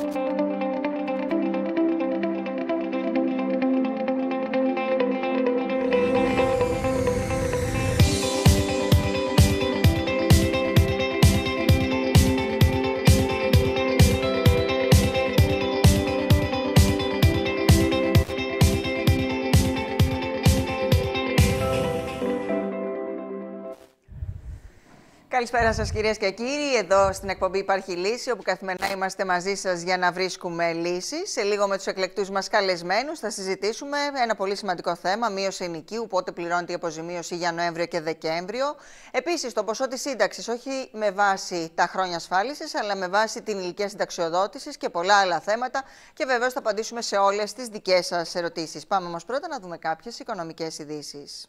Καλησπέρα σας κυρίες και κύριοι. Εδώ στην εκπομπή Υπάρχει Λύση, όπου καθημερινά είμαστε μαζί σας για να βρίσκουμε λύσεις. Σε λίγο με τους εκλεκτούς μας καλεσμένους θα συζητήσουμε ένα πολύ σημαντικό θέμα, μείωση ενοικίου, πότε πληρώνεται η αποζημίωση για Νοέμβριο και Δεκέμβριο. Επίσης το ποσό της σύνταξης, όχι με βάση τα χρόνια ασφάλισης, αλλά με βάση την ηλικία συνταξιοδότησης και πολλά άλλα θέματα. Και βεβαίως θα απαντήσουμε σε όλες τις δικές σας ερωτήσεις. Πάμε όμως πρώτα να δούμε κάποιες οικονομικές ειδήσεις.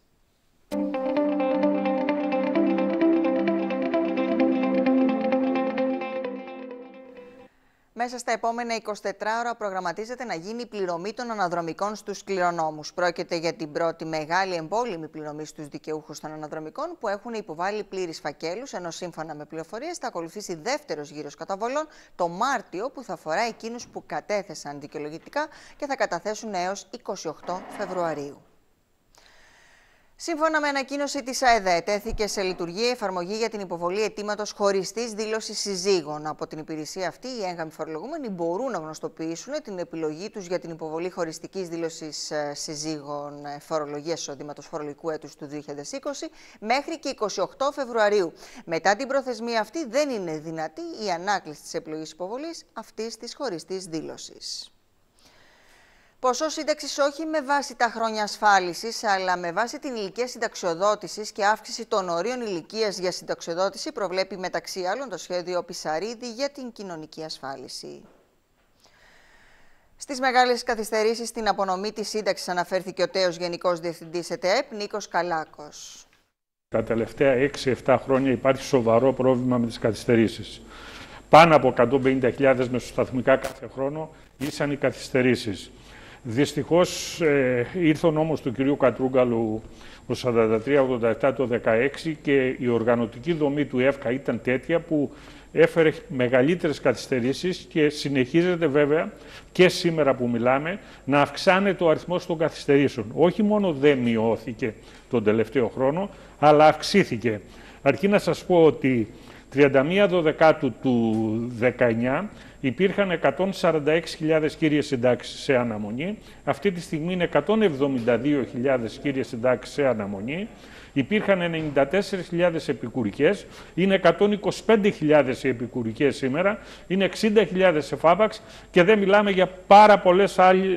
Μέσα στα επόμενα 24 ώρα προγραμματίζεται να γίνει η πληρωμή των αναδρομικών στους κληρονόμους. Πρόκειται για την πρώτη μεγάλη εμπόλυμη πληρωμή στους δικαιούχους των αναδρομικών που έχουν υποβάλει πλήρεις φακέλους, ενώ σύμφωνα με πληροφορίες θα ακολουθήσει δεύτερος γύρος καταβολών το Μάρτιο, που θα αφορά εκείνους που κατέθεσαν δικαιολογητικά και θα καταθέσουν έως 28 Φεβρουαρίου. Σύμφωνα με ανακοίνωση της ΑΕΔ, τέθηκε σε λειτουργία η εφαρμογή για την υποβολή αιτήματος χωριστής δήλωσης συζύγων. Από την υπηρεσία αυτή, οι έγγαμοι φορολογούμενοι μπορούν να γνωστοποιήσουν την επιλογή τους για την υποβολή χωριστικής δήλωσης συζύγων φορολογίας εισοδήματος φορολογικού έτους του 2020 μέχρι και 28 Φεβρουαρίου. Μετά την προθεσμία αυτή, δεν είναι δυνατή η ανάκληση της επιλογής υποβολής αυτής της χωριστής δήλωσης. Ποσό σύνταξης όχι με βάση τα χρόνια ασφάλισης, αλλά με βάση την ηλικία συνταξιοδότησης και αύξηση των ορίων ηλικίας για συνταξιοδότηση προβλέπει μεταξύ άλλων το σχέδιο Πισαρίδη για την κοινωνική ασφάλιση. Στις μεγάλες καθυστερήσεις στην απονομή της σύνταξης αναφέρθηκε ο τέος Γενικός Διευθυντής ΕΤΕΕΠ, Νίκος Καλάκος. Τα τελευταία 6-7 χρόνια υπάρχει σοβαρό πρόβλημα με τις καθυστερήσεις. Πάνω από 150.000 μεσοσταθμικά κάθε χρόνο ήσαν οι καθυστερήσεις. Δυστυχώς ήρθε ο νόμος του κυρίου Κατρούγκαλου το 43-87 το 2016 και η οργανωτική δομή του ΕΦΚΑ ήταν τέτοια που έφερε μεγαλύτερες καθυστερήσεις και συνεχίζεται βέβαια και σήμερα που μιλάμε να αυξάνεται ο αριθμός των καθυστερήσεων. Όχι μόνο δεν μειώθηκε τον τελευταίο χρόνο, αλλά αυξήθηκε. Αρκεί να σας πω ότι 31 Δεκάτου του 19 υπήρχαν 146.000 κύριες συντάξεις σε αναμονή. Αυτή τη στιγμή είναι 172.000 κύριες συντάξεις σε αναμονή. Υπήρχαν 94.000 επικουρικές, είναι 125.000 οι επικουρικές σήμερα, είναι 60.000 εφάπαξ και δεν μιλάμε για πάρα πολλές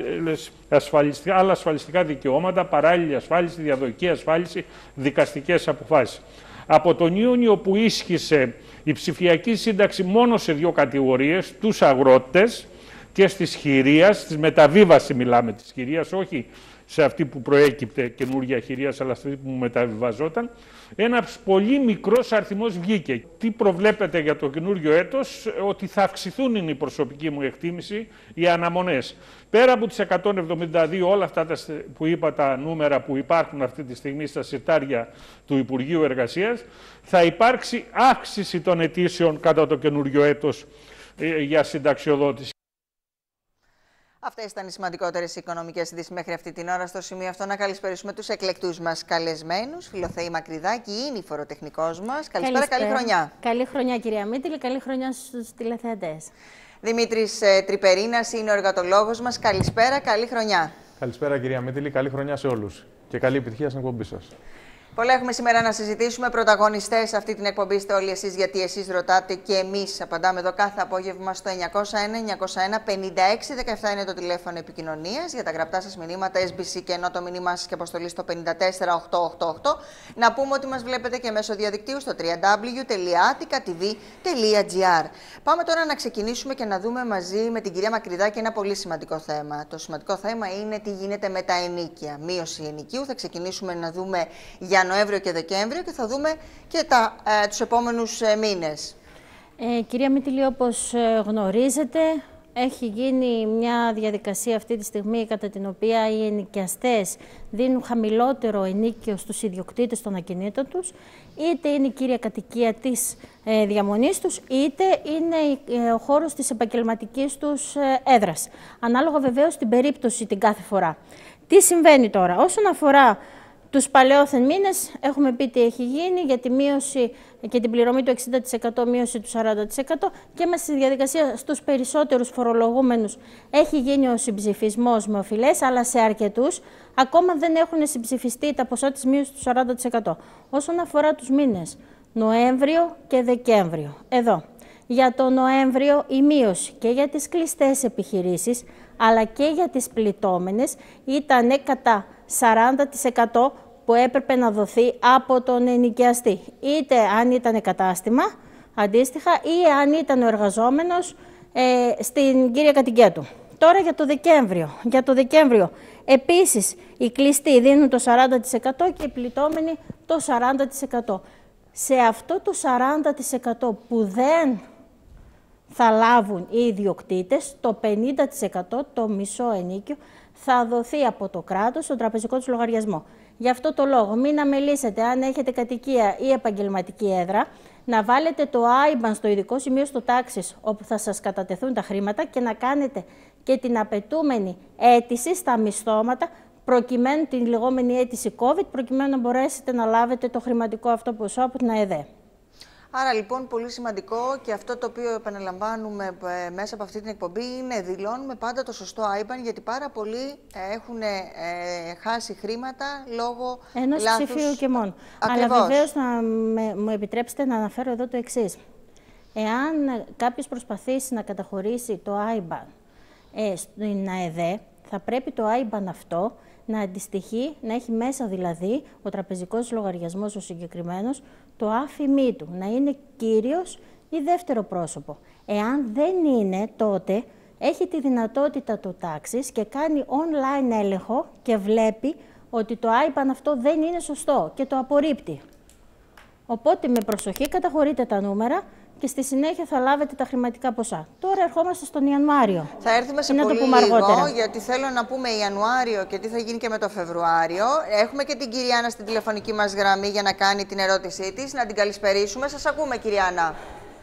άλλα ασφαλιστικά δικαιώματα, παράλληλη ασφάλιση, διαδοχική ασφάλιση, δικαστικές αποφάσεις. Από τον Ιούνιο που ίσχυσε η ψηφιακή σύνταξη μόνο σε δύο κατηγορίες, τους αγρότες και στις χειρίας, στις μεταβίβαση μιλάμε της χειρίας, όχι σε αυτή που προέκυπτε καινούργια χειρίας, αλλά σε αυτή που μεταβιβαζόταν, ένας πολύ μικρός αριθμός βγήκε. Τι προβλέπετε για το καινούργιο έτος? Ότι θα αυξηθούν, είναι η προσωπική μου εκτίμηση, οι αναμονές. Πέρα από τις 172, όλα αυτά που είπα, τα νούμερα που υπάρχουν αυτή τη στιγμή στα συρτάρια του Υπουργείου Εργασίας, θα υπάρξει αύξηση των αιτήσεων κατά το καινούργιο έτος για συνταξιοδότηση. Αυτές ήταν οι σημαντικότερες οικονομικές ειδήσεις μέχρι αυτή την ώρα. Στο σημείο αυτό να καλησπερίσουμε τους εκλεκτούς μας καλεσμένους. Φιλοθέη Μακρυδάκη είναι η φοροτεχνικός μας. Καλησπέρα, καλή χρονιά. Καλή χρονιά κυρία Μήτυλη, καλή χρονιά στους τηλεθεατές. Δημήτρης Τρυπερίνας είναι ο εργατολόγος μας. Καλησπέρα, καλή χρονιά. Καλησπέρα κυρία Μήτυλη, καλή χρονιά σε όλους και καλή επιτυχία στην εκπομπή σας. Πολλά έχουμε σήμερα να συζητήσουμε. Πρωταγωνιστές σε αυτή την εκπομπή είστε όλοι εσείς, γιατί εσείς ρωτάτε και εμείς απαντάμε εδώ κάθε απόγευμα στο 901-901-5617 είναι το τηλέφωνο επικοινωνίας για τα γραπτά σας μηνύματα SBC και ενώ το μήνυμά σας και αποστολή στο 54888. Να πούμε ότι μας βλέπετε και μέσω διαδικτύου στο www.attikatv.gr. Πάμε τώρα να ξεκινήσουμε και να δούμε μαζί με την κυρία Μακρυδάκη ένα πολύ σημαντικό θέμα. Το σημαντικό θέμα είναι τι γίνεται με τα ενίκια. Μείωση ενοικίου. Θα ξεκινήσουμε να δούμε για Νοέμβριο και Δεκέμβριο και θα δούμε και τους επόμενους μήνες. Κυρία Μήτυλη, όπως γνωρίζετε, Έχει γίνει μια διαδικασία αυτή τη στιγμή κατά την οποία οι ενοικιαστές δίνουν χαμηλότερο ενίκιο στους ιδιοκτήτες των ακινήτων τους, είτε είναι η κύρια κατοικία της διαμονής τους, είτε είναι ο χώρος της επαγγελματικής τους έδρας. Ανάλογα βεβαίως την περίπτωση την κάθε φορά. Τι συμβαίνει τώρα? Όσον αφορά τους παλαιόθεν μήνες, έχουμε πει τι έχει γίνει για τη μείωση και την πληρωμή του 60%, μείωση του 40% και είμαστε στη διαδικασία στους περισσότερους φορολογούμενους. Έχει γίνει ο συμψηφισμός με οφειλές, αλλά σε αρκετούς ακόμα δεν έχουν συμψηφιστεί τα ποσά της μείωσης του 40%. Όσον αφορά τους μήνες Νοέμβριο και Δεκέμβριο, εδώ, για το Νοέμβριο η μείωση και για τις κλειστές επιχειρήσεις, αλλά και για τις πληττόμενες ήταν κατά 40% που έπρεπε να δοθεί από τον ενοικιαστή. Είτε αν ήταν κατάστημα, αντίστοιχα, ή αν ήταν ο εργαζόμενος στην κύρια κατοικία του. Τώρα για το Δεκέμβριο. Για το Δεκέμβριο, επίσης, οι κλειστοί δίνουν το 40% και οι πληττόμενοι το 40%. Σε αυτό το 40% που δεν θα λάβουν οι ιδιοκτήτες, το 50%, το μισό ενίκιο, θα δοθεί από το κράτος στον τραπεζικό τους λογαριασμό. Γι' αυτό το λόγο, μην αμελήσετε αν έχετε κατοικία ή επαγγελματική έδρα, να βάλετε το IBAN στο ειδικό σημείο στο τάξης όπου θα σας κατατεθούν τα χρήματα και να κάνετε και την απαιτούμενη αίτηση στα μισθώματα, προκειμένου την λεγόμενη αίτηση COVID, προκειμένου να μπορέσετε να λάβετε το χρηματικό αυτό ποσό από την ΑΕΔΕ. Άρα λοιπόν πολύ σημαντικό και αυτό το οποίο επαναλαμβάνουμε μέσα από αυτή την εκπομπή είναι δηλώνουμε πάντα το σωστό IBAN, γιατί πάρα πολλοί έχουν χάσει χρήματα λόγω ενός λάθους ψηφίου και μόνο. Ακριβώς. Αλλά βεβαίως μου επιτρέψετε να αναφέρω εδώ το εξής. Εάν κάποιος προσπαθήσει να καταχωρήσει το IBAN στην ΑΕΔΕ, θα πρέπει το IBAN αυτό να αντιστοιχεί, να έχει μέσα δηλαδή ο τραπεζικός λογαριασμός ο συγκεκριμένος, το άφημί του, να είναι κύριος ή δεύτερο πρόσωπο. Εάν δεν είναι, τότε έχει τη δυνατότητα το τάξης και κάνει online έλεγχο και βλέπει ότι το IBAN αυτό δεν είναι σωστό και το απορρίπτει. Οπότε με προσοχή καταχωρείτε τα νούμερα και στη συνέχεια θα λάβετε τα χρηματικά ποσά. Τώρα ερχόμαστε στον Ιανουάριο. Θα έρθουμε σε πολύ λίγο, γιατί θέλω να πούμε Ιανουάριο και τι θα γίνει και με το Φεβρουάριο. Έχουμε και την κυρία Άννα στην τηλεφωνική μας γραμμή για να κάνει την ερώτησή της. Να την καλησπερίσουμε. Σας ακούμε, κυρία Άννα.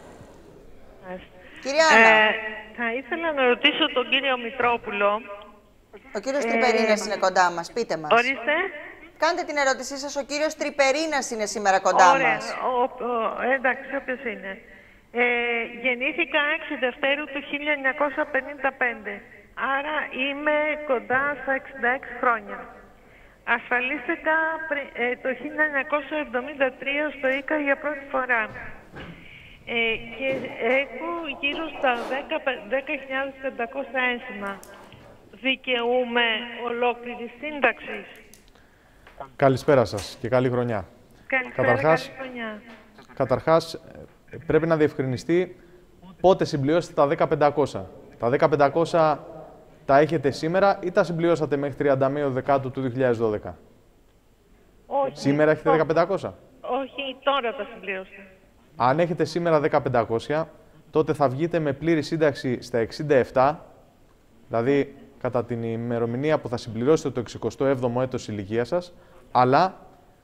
Κυρία Άννα. Θα ήθελα να ρωτήσω τον κύριο Μητρόπουλο. Ο κύριος Τρυπερίνας είναι κοντά μας. Πείτε μας. Ορίστε. Κάντε την ερώτησή σας. Ο κύριος Τρυπερίνας είναι σήμερα κοντά μας. Εντάξει, όποιος είναι. Γεννήθηκα 6 Δευτέρου του 1955. Άρα είμαι κοντά στα 66 χρόνια. Ασφαλίστηκα το 1973 στο ΙΚΑ για πρώτη φορά. Και έχω γύρω στα 10.500 ένσημα. Δικαιούμαι ολόκληρη σύνταξη. Καλησπέρα σας και καλή χρονιά. Καλή χρονιά. Καταρχάς, πρέπει να διευκρινιστεί πότε συμπληρώσετε τα 10.500. Τα 10.500 τα έχετε σήμερα ή τα συμπληρώσατε μέχρι 31 Δεκάτου του 2012. Όχι. Σήμερα έχετε 10.500. Όχι, τώρα τα συμπλήρωσα. Αν έχετε σήμερα 10.500, τότε θα βγείτε με πλήρη σύνταξη στα 67, δηλαδή κατά την ημερομηνία που θα συμπληρώσετε το 67ο έτος ηλικίας σας, αλλά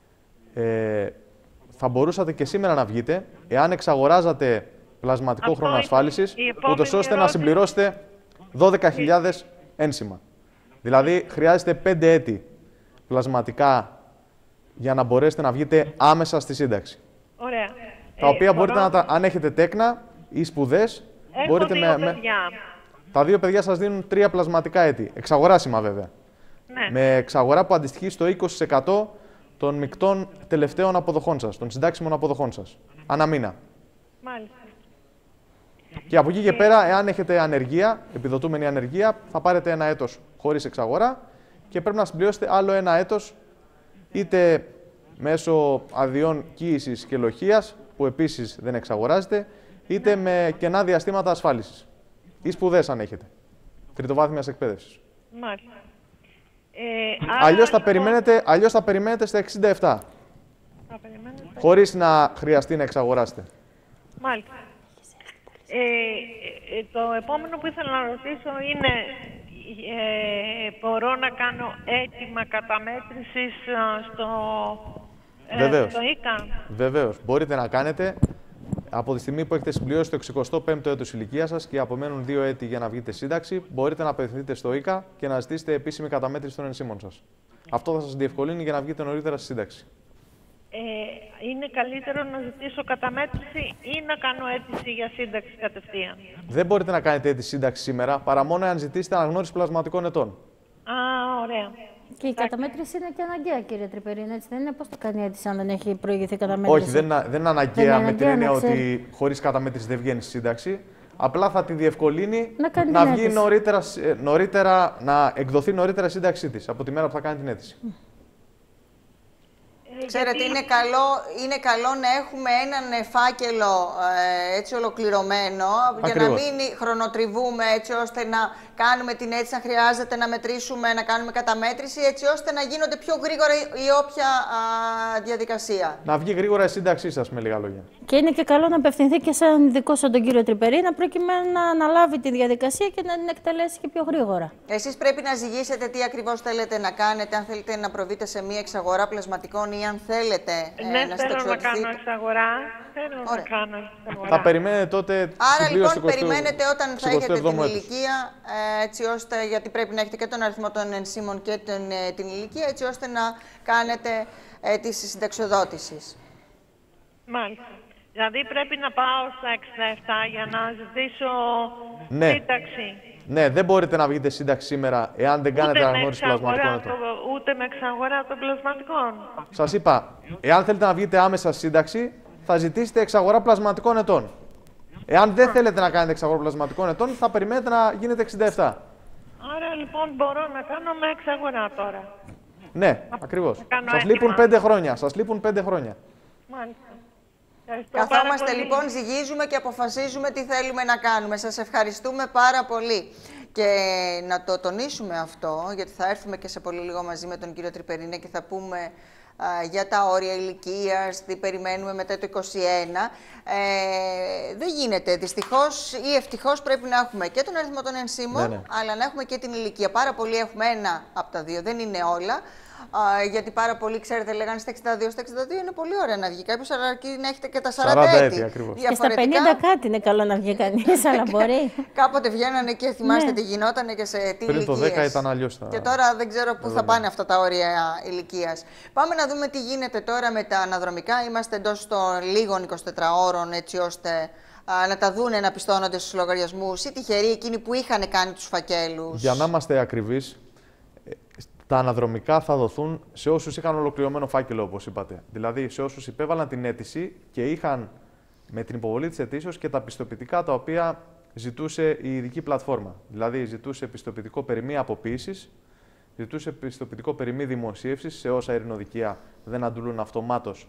θα μπορούσατε και σήμερα να βγείτε, εάν εξαγοράζατε πλασματικό χρόνο ασφάλισης, ούτως ώστε να συμπληρώσετε 12.000 ένσημα. Δηλαδή, χρειάζεται 5 έτη πλασματικά για να μπορέσετε να βγείτε άμεσα στη σύνταξη. Ωραία. Τα οποία μπορείτε να τα, αν έχετε τέκνα ή σπουδές, μπορείτε τα δύο παιδιά σας δίνουν 3 πλασματικά έτη. Εξαγοράσιμα βέβαια. Ναι. Με εξαγορά που αντιστοιχεί στο 20% των μεικτών τελευταίων αποδοχών σας, των συντάξιμων αποδοχών σας. Ανά μήνα. Μάλιστα. Και από εκεί και πέρα, εάν έχετε ανεργία, επιδοτούμενη ανεργία, θα πάρετε 1 έτος χωρίς εξαγορά και πρέπει να συμπληρώσετε άλλο 1 έτος, είτε μέσω αδειών κοίησης και λοχείας, που επίσης δεν εξαγοράζεται, είτε με κενά διαστήματα ασφάλισης. Ή σπουδές αν έχετε. Τριτοβάθμιας εκπαίδευσης. Μάλιστα. Αλλιώς θα περιμένετε στα 67. Χωρίς να χρειαστεί να εξαγοράσετε. Μάλιστα. Το επόμενο που ήθελα να ρωτήσω είναι, μπορώ να κάνω αίτημα καταμέτρησης στο ΙΚΑ? Βεβαίως. Μπορείτε να κάνετε από τη στιγμή που έχετε συμπληρώσει το 65ο έτος ηλικίας σας και απομένουν 2 έτη για να βγείτε σύνταξη, μπορείτε να απευθυνθείτε στο ΙΚΑ και να ζητήσετε επίσημη καταμέτρηση των ενσύμων σας. Αυτό θα σας διευκολύνει για να βγείτε νωρίτερα στη σύνταξη. Είναι καλύτερο να ζητήσω καταμέτρηση ή να κάνω αίτηση για σύνταξη κατευθείαν? Δεν μπορείτε να κάνετε αίτηση σύνταξη σήμερα, παρά μόνο αν ζητήσετε αναγνώριση πλασματικών ετών. Ωραία. Και η καταμέτρηση είναι και αναγκαία, κύριε Τρυπερίνα, έτσι δεν είναι? Πώς το κάνει αίτηση αν δεν έχει προηγηθεί καταμέτρηση? Όχι, δεν είναι αναγκαία με την έννοια ότι χωρίς καταμέτρηση δεν βγαίνει στη σύνταξη. Απλά θα τη διευκολύνει να βγει νωρίτερα, να εκδοθεί νωρίτερα η σύνταξή της από τη μέρα που θα κάνει την αίτηση. Ξέρετε, είναι καλό να έχουμε έναν φάκελο έτσι ολοκληρωμένο, για να μην χρονοτριβούμε, έτσι ώστε να κάνουμε την αίτηση, αν χρειάζεται να μετρήσουμε, να κάνουμε καταμέτρηση, έτσι ώστε να γίνονται πιο γρήγορα η όποια διαδικασία. Να βγει γρήγορα η σύνταξή σας, με λίγα λόγια. Και είναι και καλό να απευθυνθεί και σε έναν ειδικό σαν τον κύριο Τρυπερίνα, προκειμένου να αναλάβει τη διαδικασία και να την εκτελέσει και πιο γρήγορα. Εσείς πρέπει να ζυγίσετε τι ακριβώς θέλετε να κάνετε, αν θέλετε να προβείτε σε μία εξαγορά πλασματικών ή αν θέλετε να θέλω να κάνω εξαγορά. Θέλω να κάνω εξαγορά. Θα περιμένετε τότε. Άρα λοιπόν περιμένετε όταν θα έχετε την ηλικία, έτσι ώστε, γιατί πρέπει να έχετε και τον αριθμό των ενσύμων και την ηλικία, έτσι ώστε να κάνετε αίτηση συνταξιοδότησης. Μάλιστα. Δηλαδή πρέπει να πάω στα 67 για να ζητήσω σύνταξη. Ναι, δεν μπορείτε να βγείτε σύνταξη σήμερα εάν δεν κάνετε αναγνώριση πλασματικών ετών. Ούτε με εξαγορά των πλασματικών. Σας είπα, εάν θέλετε να βγείτε άμεσα σύνταξη, θα ζητήσετε εξαγορά πλασματικών ετών. Εάν δεν θέλετε να κάνετε εξαγορά πλασματικών ετών, θα περιμένετε να γίνετε 67. Άρα λοιπόν μπορώ να κάνω με εξαγορά τώρα. Ναι, ακριβώς. Σας λείπουν 5 χρόνια. Σας λείπουν 5 χρόνια. Μάλιστα. Καθόμαστε λοιπόν, ζυγίζουμε και αποφασίζουμε τι θέλουμε να κάνουμε. Σας ευχαριστούμε πάρα πολύ. Και να το τονίσουμε αυτό, γιατί θα έρθουμε και σε πολύ λίγο μαζί με τον κύριο Τρυπερίνα και θα πούμε για τα όρια ηλικίας, τι περιμένουμε μετά το 21. Δεν γίνεται. Δυστυχώς ή ευτυχώς πρέπει να έχουμε και τον αριθμό των ενσύμων, αλλά να έχουμε και την ηλικία. Πάρα πολλοί έχουμε ένα από τα δύο, δεν είναι όλα. Γιατί πάρα πολλοί, ξέρετε, λέγανε στα 62, στα 62 είναι πολύ ωραία να βγει κάποιος, αλλά αρκεί να έχετε και τα 40 έτη. Ακριβώς. Και στα 50 κάτι είναι καλό να βγει κανείς, αλλά μπορεί. Κάποτε βγαίνανε και θυμάστε τι γινότανε και σε τι ηλικίες. Πριν το 10 ήταν αλλιώς. Και τώρα δεν ξέρω πού θα πάνε αυτά τα όρια ηλικίας. Πάμε να δούμε τι γίνεται τώρα με τα αναδρομικά. Είμαστε εντός των λίγων 24 ώρων, έτσι ώστε να τα δούνε να πιστώνονται στους λογαριασμούς ή τυχεροί εκείνοι που είχαν κάνει τους φακέλους. Για να είμαστε ακριβείς, τα αναδρομικά θα δοθούν σε όσους είχαν ολοκληρωμένο φάκελο, όπως είπατε. Δηλαδή, σε όσους υπέβαλαν την αίτηση και είχαν με την υποβολή της αιτήσεως και τα πιστοποιητικά τα οποία ζητούσε η ειδική πλατφόρμα. Δηλαδή, ζητούσε πιστοποιητικό περί μη αποποίησης, ζητούσε πιστοποιητικό περί μη δημοσίευσης, σε όσα ειρηνοδικεία δεν αντουλούν αυτομάτως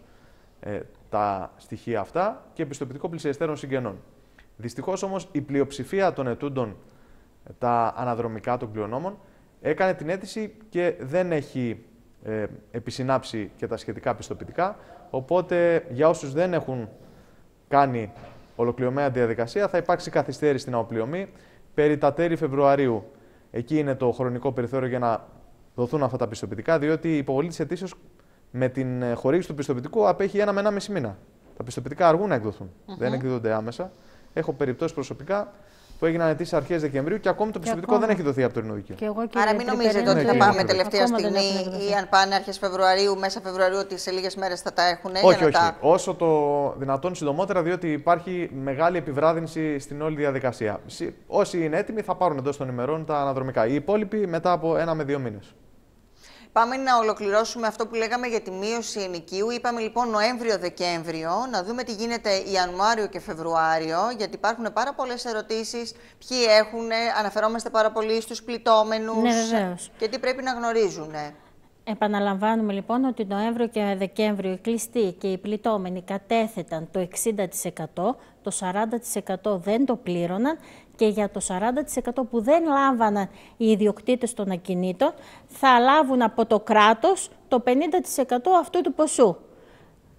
τα στοιχεία αυτά, και πιστοποιητικό πλησιεστέρων συγγενών. Δυστυχώς όμως η πλειοψηφία των ετούντων τα αναδρομικά των κληρονόμων έκανε την αίτηση και δεν έχει επισυνάψει και τα σχετικά πιστοποιητικά, οπότε για όσους δεν έχουν κάνει ολοκληρωμένη διαδικασία θα υπάρξει καθυστέρηση στην αποπληρωμή περί τα τέλη Φεβρουαρίου. Εκεί είναι το χρονικό περιθώριο για να δοθούν αυτά τα πιστοποιητικά, διότι η υποβολή της αιτήσεως με την χορήγηση του πιστοποιητικού απέχει 1 με 1,5 μήνα. Τα πιστοποιητικά αργούν να εκδοθούν, δεν εκδίδονται άμεσα. Έχω περιπτώσεις προσωπικά που έγιναν αιτήσεις αρχές Δεκεμβρίου και ακόμη το πιστοποιητικό δεν έχει δοθεί από το ειρηνοδικείο. Άρα μην νομίζετε ότι θα πάμε τελευταία στιγμή ή αν πάνε αρχές Φεβρουαρίου, μέσα Φεβρουαρίου, ότι σε λίγες μέρες θα τα έχουν. Όχι. Όσο το δυνατόν συντομότερα, διότι υπάρχει μεγάλη επιβράδυνση στην όλη διαδικασία. Όσοι είναι έτοιμοι θα πάρουν εντός των ημερών τα αναδρομικά. Οι υπόλοιποι μετά από 1 με 2 μήνες. Πάμε να ολοκληρώσουμε αυτό που λέγαμε για τη μείωση ενοικίου. Είπαμε λοιπόν Νοέμβριο-Δεκέμβριο, να δούμε τι γίνεται Ιανουάριο και Φεβρουάριο, γιατί υπάρχουν πάρα πολλές ερωτήσεις. Ποιοι έχουν, αναφερόμαστε πάρα πολύ στους πληττόμενους, και τι πρέπει να γνωρίζουν. Επαναλαμβάνουμε λοιπόν ότι Νοέμβριο και Δεκέμβριο οι κλειστοί και οι πληττόμενοι κατέθεταν το 60%, το 40% δεν το πλήρωναν και για το 40% που δεν λάμβαναν οι ιδιοκτήτες των ακινήτων θα λάβουν από το κράτος το 50% αυτού του ποσού.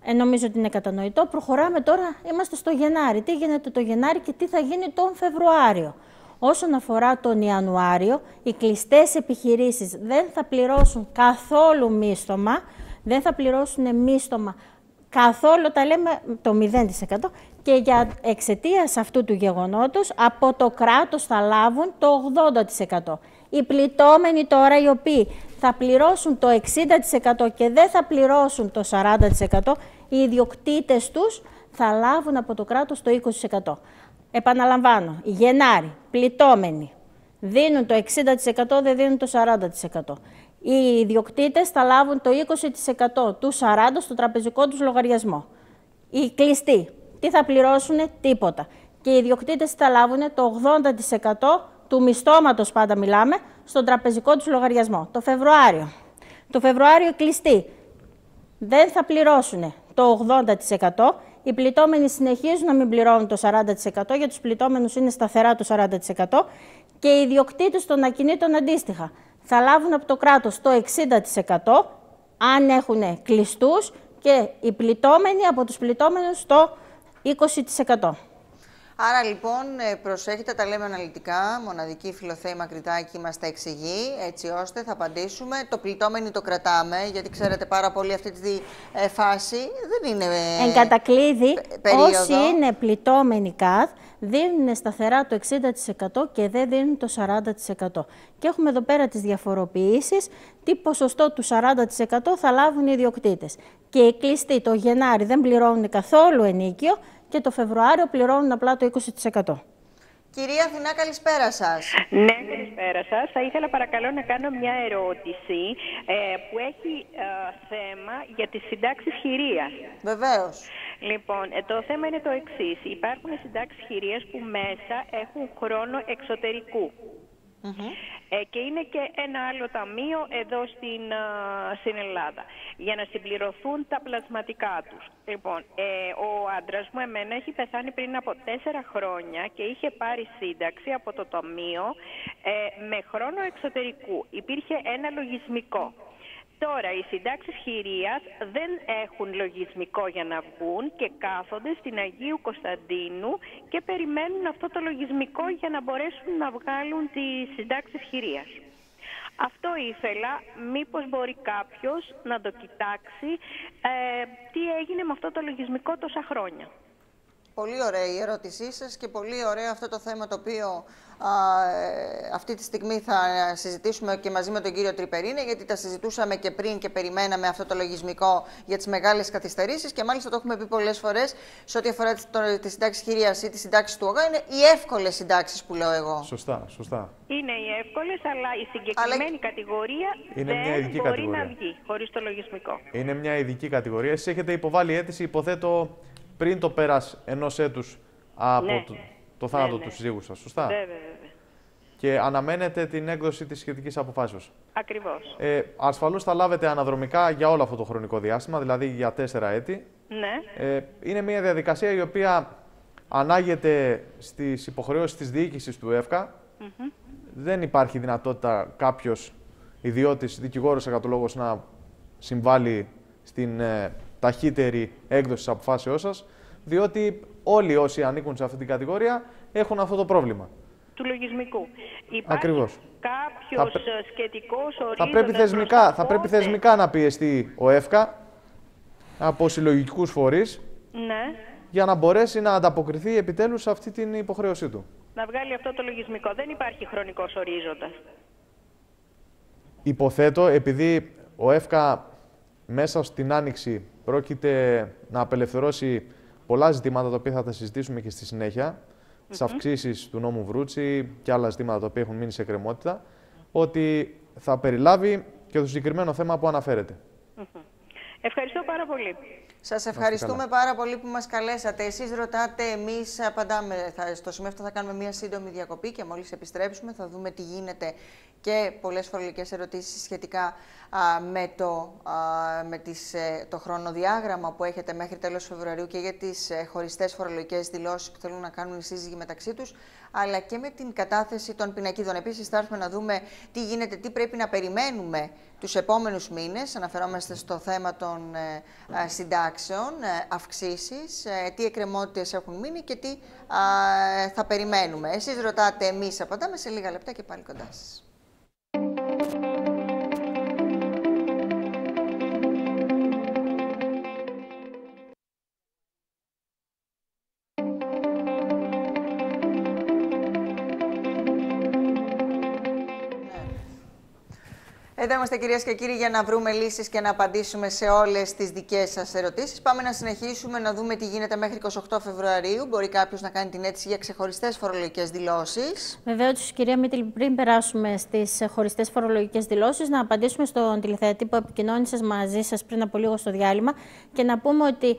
Νομίζω ότι είναι κατανοητό. Προχωράμε τώρα, είμαστε στο Γενάρη. Τι γίνεται το Γενάρη και τι θα γίνει τον Φεβρουάριο. Όσον αφορά τον Ιανουάριο, οι κλειστές επιχειρήσεις δεν θα πληρώσουν καθόλου μίστομα, δεν θα πληρώσουν μίστομα καθόλου, τα λέμε το 0%, και για εξαιτίας αυτού του γεγονότος από το κράτος θα λάβουν το 80%. Οι πληττόμενοι τώρα, οι οποίοι θα πληρώσουν το 60% και δεν θα πληρώσουν το 40%, οι ιδιοκτήτες τους θα λάβουν από το κράτος το 20%. Επαναλαμβάνω, Γενάρη, πληττόμενοι, δίνουν το 60%, δεν δίνουν το 40%. Οι ιδιοκτήτες θα λάβουν το 20% του 40% στο τραπεζικό τους λογαριασμό. Οι κλειστοί, τι θα πληρώσουν? Τίποτα. Και οι ιδιοκτήτες θα λάβουν το 80% του μισθώματος, πάντα μιλάμε, στον τραπεζικό τους λογαριασμό. Το Φεβρουάριο οι κλειστοί δεν θα πληρώσουν το 80%. Οι πληττόμενοι συνεχίζουν να μην πληρώνουν το 40%, για τους πληττόμενους είναι σταθερά το 40%, και οι ιδιοκτήτες των ακινήτων αντίστοιχα θα λάβουν από το κράτος το 60% αν έχουν κλειστούς, και οι πληττόμενοι από τους πληττόμενους το 20%. Άρα λοιπόν προσέχετε, τα λέμε αναλυτικά, μοναδική Φιλοθέη Μακρυτάκη μας τα εξηγεί, έτσι ώστε θα απαντήσουμε. Το πληττόμενοι το κρατάμε, γιατί ξέρετε πάρα πολύ αυτή τη φάση δεν είναι εν κατακλείδη, περίοδο. Όσοι είναι πληττόμενοι ΚΑΔ δίνουν σταθερά το 60% και δεν δίνουν το 40%. Και έχουμε εδώ πέρα τις διαφοροποιήσεις, τι ποσοστό του 40% θα λάβουν οι ιδιοκτήτες. Και οι κλειστοί το Γενάρη δεν πληρώνουν καθόλου ενοίκιο, και το Φεβρουάριο πληρώνουν απλά το 20%. Κυρία Αθηνά, καλησπέρα σας. Ναι, καλησπέρα σας. Θα ήθελα παρακαλώ να κάνω μια ερώτηση που έχει θέμα για τις συντάξεις χειρίας. Βεβαίως. Λοιπόν, το θέμα είναι το εξής. Υπάρχουν συντάξεις χειρίας που μέσα έχουν χρόνο εξωτερικού. Και είναι και ένα άλλο ταμείο εδώ στην Ελλάδα, για να συμπληρωθούν τα πλασματικά τους. Λοιπόν, ο άντρας μου εμένα έχει πεθάνει πριν από 4 χρόνια και είχε πάρει σύνταξη από το ταμείο με χρόνο εξωτερικού. Υπήρχε ένα λογισμικό. Τώρα, οι συντάξεις χειρίας δεν έχουν λογισμικό για να βγουν και κάθονται στην Αγίου Κωνσταντίνου και περιμένουν αυτό το λογισμικό για να μπορέσουν να βγάλουν τις συντάξεις χειρίας. Αυτό ήθελα, μήπως μπορεί κάποιος να το κοιτάξει, τι έγινε με αυτό το λογισμικό τόσα χρόνια. Πολύ ωραία η ερώτησή σας και πολύ ωραίο αυτό το θέμα το οποίο αυτή τη στιγμή θα συζητήσουμε και μαζί με τον κύριο Τρυπερίνη, γιατί τα συζητούσαμε και πριν και περιμέναμε αυτό το λογισμικό για τις μεγάλες καθυστερήσεις, και μάλιστα το έχουμε πει πολλές φορές σε ό,τι αφορά τη συντάξη χειρίας ή τη συντάξη του ΟΓΑ, είναι οι εύκολες συντάξεις που λέω εγώ. Σωστά, σωστά. Είναι οι εύκολες, αλλά η συγκεκριμένη κατηγορία είναι δεν μια ειδική μπορεί κατηγορία να βγει χωρίς το λογισμικό. Είναι μια ειδική κατηγορία. Εσείς έχετε υποβάλει αίτηση, υποθέτω, πριν το πέρας ενός έτους από το θάνατο του συζύγου σας, σωστά? Βέβαια. Και αναμένετε την έκδοση της σχετικής αποφάσεως. Ακριβώς. Ασφαλώς θα λάβετε αναδρομικά για όλο αυτό το χρονικό διάστημα, δηλαδή για 4 έτη. Ναι. Είναι μια διαδικασία η οποία ανάγεται στις υποχρεώσεις της διοίκησης του ΕΦΚΑ. Δεν υπάρχει δυνατότητα κάποιος ιδιώτης, δικηγόρος, εργατολόγος να συμβάλλει στην ταχύτερη έκδοση της αποφάσεώς σας, διότι όλοι όσοι ανήκουν σε αυτή την κατηγορία έχουν αυτό το πρόβλημα. Του λογισμικού. Ακριβώς. Κάποιος σχετικός ορίζοντας θα πρέπει θεσμικά να πιεστεί ο ΕΦΚΑ από συλλογικούς φορείς, ναι, για να μπορέσει να ανταποκριθεί επιτέλους σε αυτή την υποχρέωσή του. Να βγάλει αυτό το λογισμικό. Δεν υπάρχει χρονικός ορίζοντας. Υποθέτω, επειδή ο ΕΦΚΑ μέσα στην Άνοιξη πρόκειται να απελευθερώσει πολλά ζητήματα τα οποία θα τα συζητήσουμε και στη συνέχεια, τις αυξήσεις του νόμου Βρούτσι και άλλα ζητήματα τα οποία έχουν μείνει σε εκκρεμότητα, ότι θα περιλάβει και το συγκεκριμένο θέμα που αναφέρεται. Ευχαριστώ πάρα πολύ. Σας ευχαριστούμε πάρα πολύ που μας καλέσατε. Εσείς ρωτάτε, εμείς απαντάμε. Στο σημείο αυτό θα κάνουμε μια σύντομη διακοπή και μόλις επιστρέψουμε θα δούμε τι γίνεται και πολλές φορολογικές ερωτήσεις σχετικά με το χρονοδιάγραμμα που έχετε μέχρι τέλος Φεβρουαρίου και για τις χωριστές φορολογικές δηλώσεις που θέλουν να κάνουν οι σύζυγοι μεταξύ τους, αλλά και με την κατάθεση των πινακίδων. Επίσης θα έρθουμε να δούμε τι γίνεται, τι πρέπει να περιμένουμε τους επόμενους μήνες, αναφερόμαστε στο θέμα των συντάξεων, αυξήσεις, τι εκκρεμότητες έχουν μείνει και τι θα περιμένουμε. Εσείς ρωτάτε, εμείς απαντάμε σε λίγα λεπτά και πάλι κοντά σας. Εδώ είμαστε, κυρίες και κύριοι, για να βρούμε λύσεις και να απαντήσουμε σε όλες τις δικές σας ερωτήσεις. Πάμε να συνεχίσουμε να δούμε τι γίνεται μέχρι 28 Φεβρουαρίου. Μπορεί κάποιος να κάνει την αίτηση για ξεχωριστές φορολογικές δηλώσεις. Βεβαίως, κυρία Μήτυλη, πριν περάσουμε στις χωριστές φορολογικές δηλώσεις, να απαντήσουμε στον τηλεθεατή που επικοινώνησε μαζί σας πριν από λίγο στο διάλειμμα και να πούμε ότι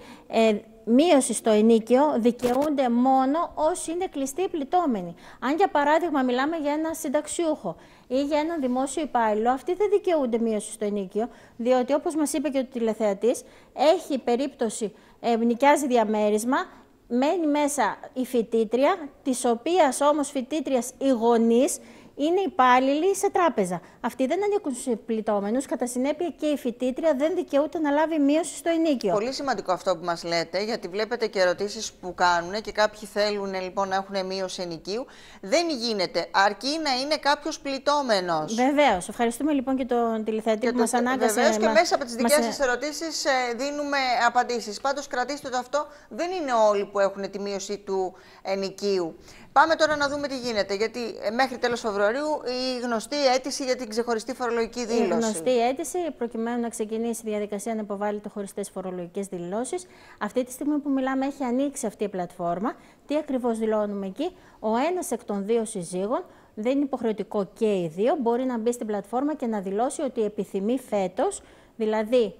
μείωση στο ενίκιο δικαιούνται μόνο όσοι είναι κλειστοί πληττόμενοι. Αν για παράδειγμα μιλάμε για ένα συνταξιούχο ή για έναν δημόσιο υπάλληλο, αυτοί δεν δικαιούνται μείωση στο ενίκιο, διότι όπως μας είπε και ο τηλεθεατής, έχει περίπτωση, νοικιάζει διαμέρισμα, μένει μέσα η φοιτήτρια, της οποίας όμως φοιτήτριας οι γονείς είναι υπάλληλοι σε τράπεζα. Αυτοί δεν ανήκουν στους πληττόμενους, κατά συνέπεια και η φοιτήτρια δεν δικαιούται να λάβει μείωση στο ενίκιο. Πολύ σημαντικό αυτό που μας λέτε, γιατί βλέπετε και ερωτήσεις που κάνουν και κάποιοι θέλουν λοιπόν να έχουν μείωση ενοικίου. Δεν γίνεται, αρκεί να είναι κάποιος πληττόμενος. Βεβαίως. Ευχαριστούμε λοιπόν και τον τηλεθεατή που μας ανάγκασε. Βεβαίως και μέσα από τις δικές σας ερωτήσεις δίνουμε απαντήσεις. Πάντως κρατήστε το αυτό, δεν είναι όλοι που έχουν τη μείωση του ενοικίου. Πάμε τώρα να δούμε τι γίνεται, γιατί μέχρι τέλος Φεβρουαρίου η γνωστή αίτηση για την ξεχωριστή φορολογική δήλωση. Η γνωστή αίτηση, προκειμένου να ξεκινήσει η διαδικασία να υποβάλει χωριστές φορολογικές δηλώσεις. Αυτή τη στιγμή που μιλάμε έχει ανοίξει αυτή η πλατφόρμα. Τι ακριβώς δηλώνουμε εκεί? Ο ένας εκ των δύο συζύγων, δεν είναι υποχρεωτικό και οι δύο, μπορεί να μπει στην πλατφόρμα και να δηλώσει ότι επιθυμεί φέτος, δηλαδή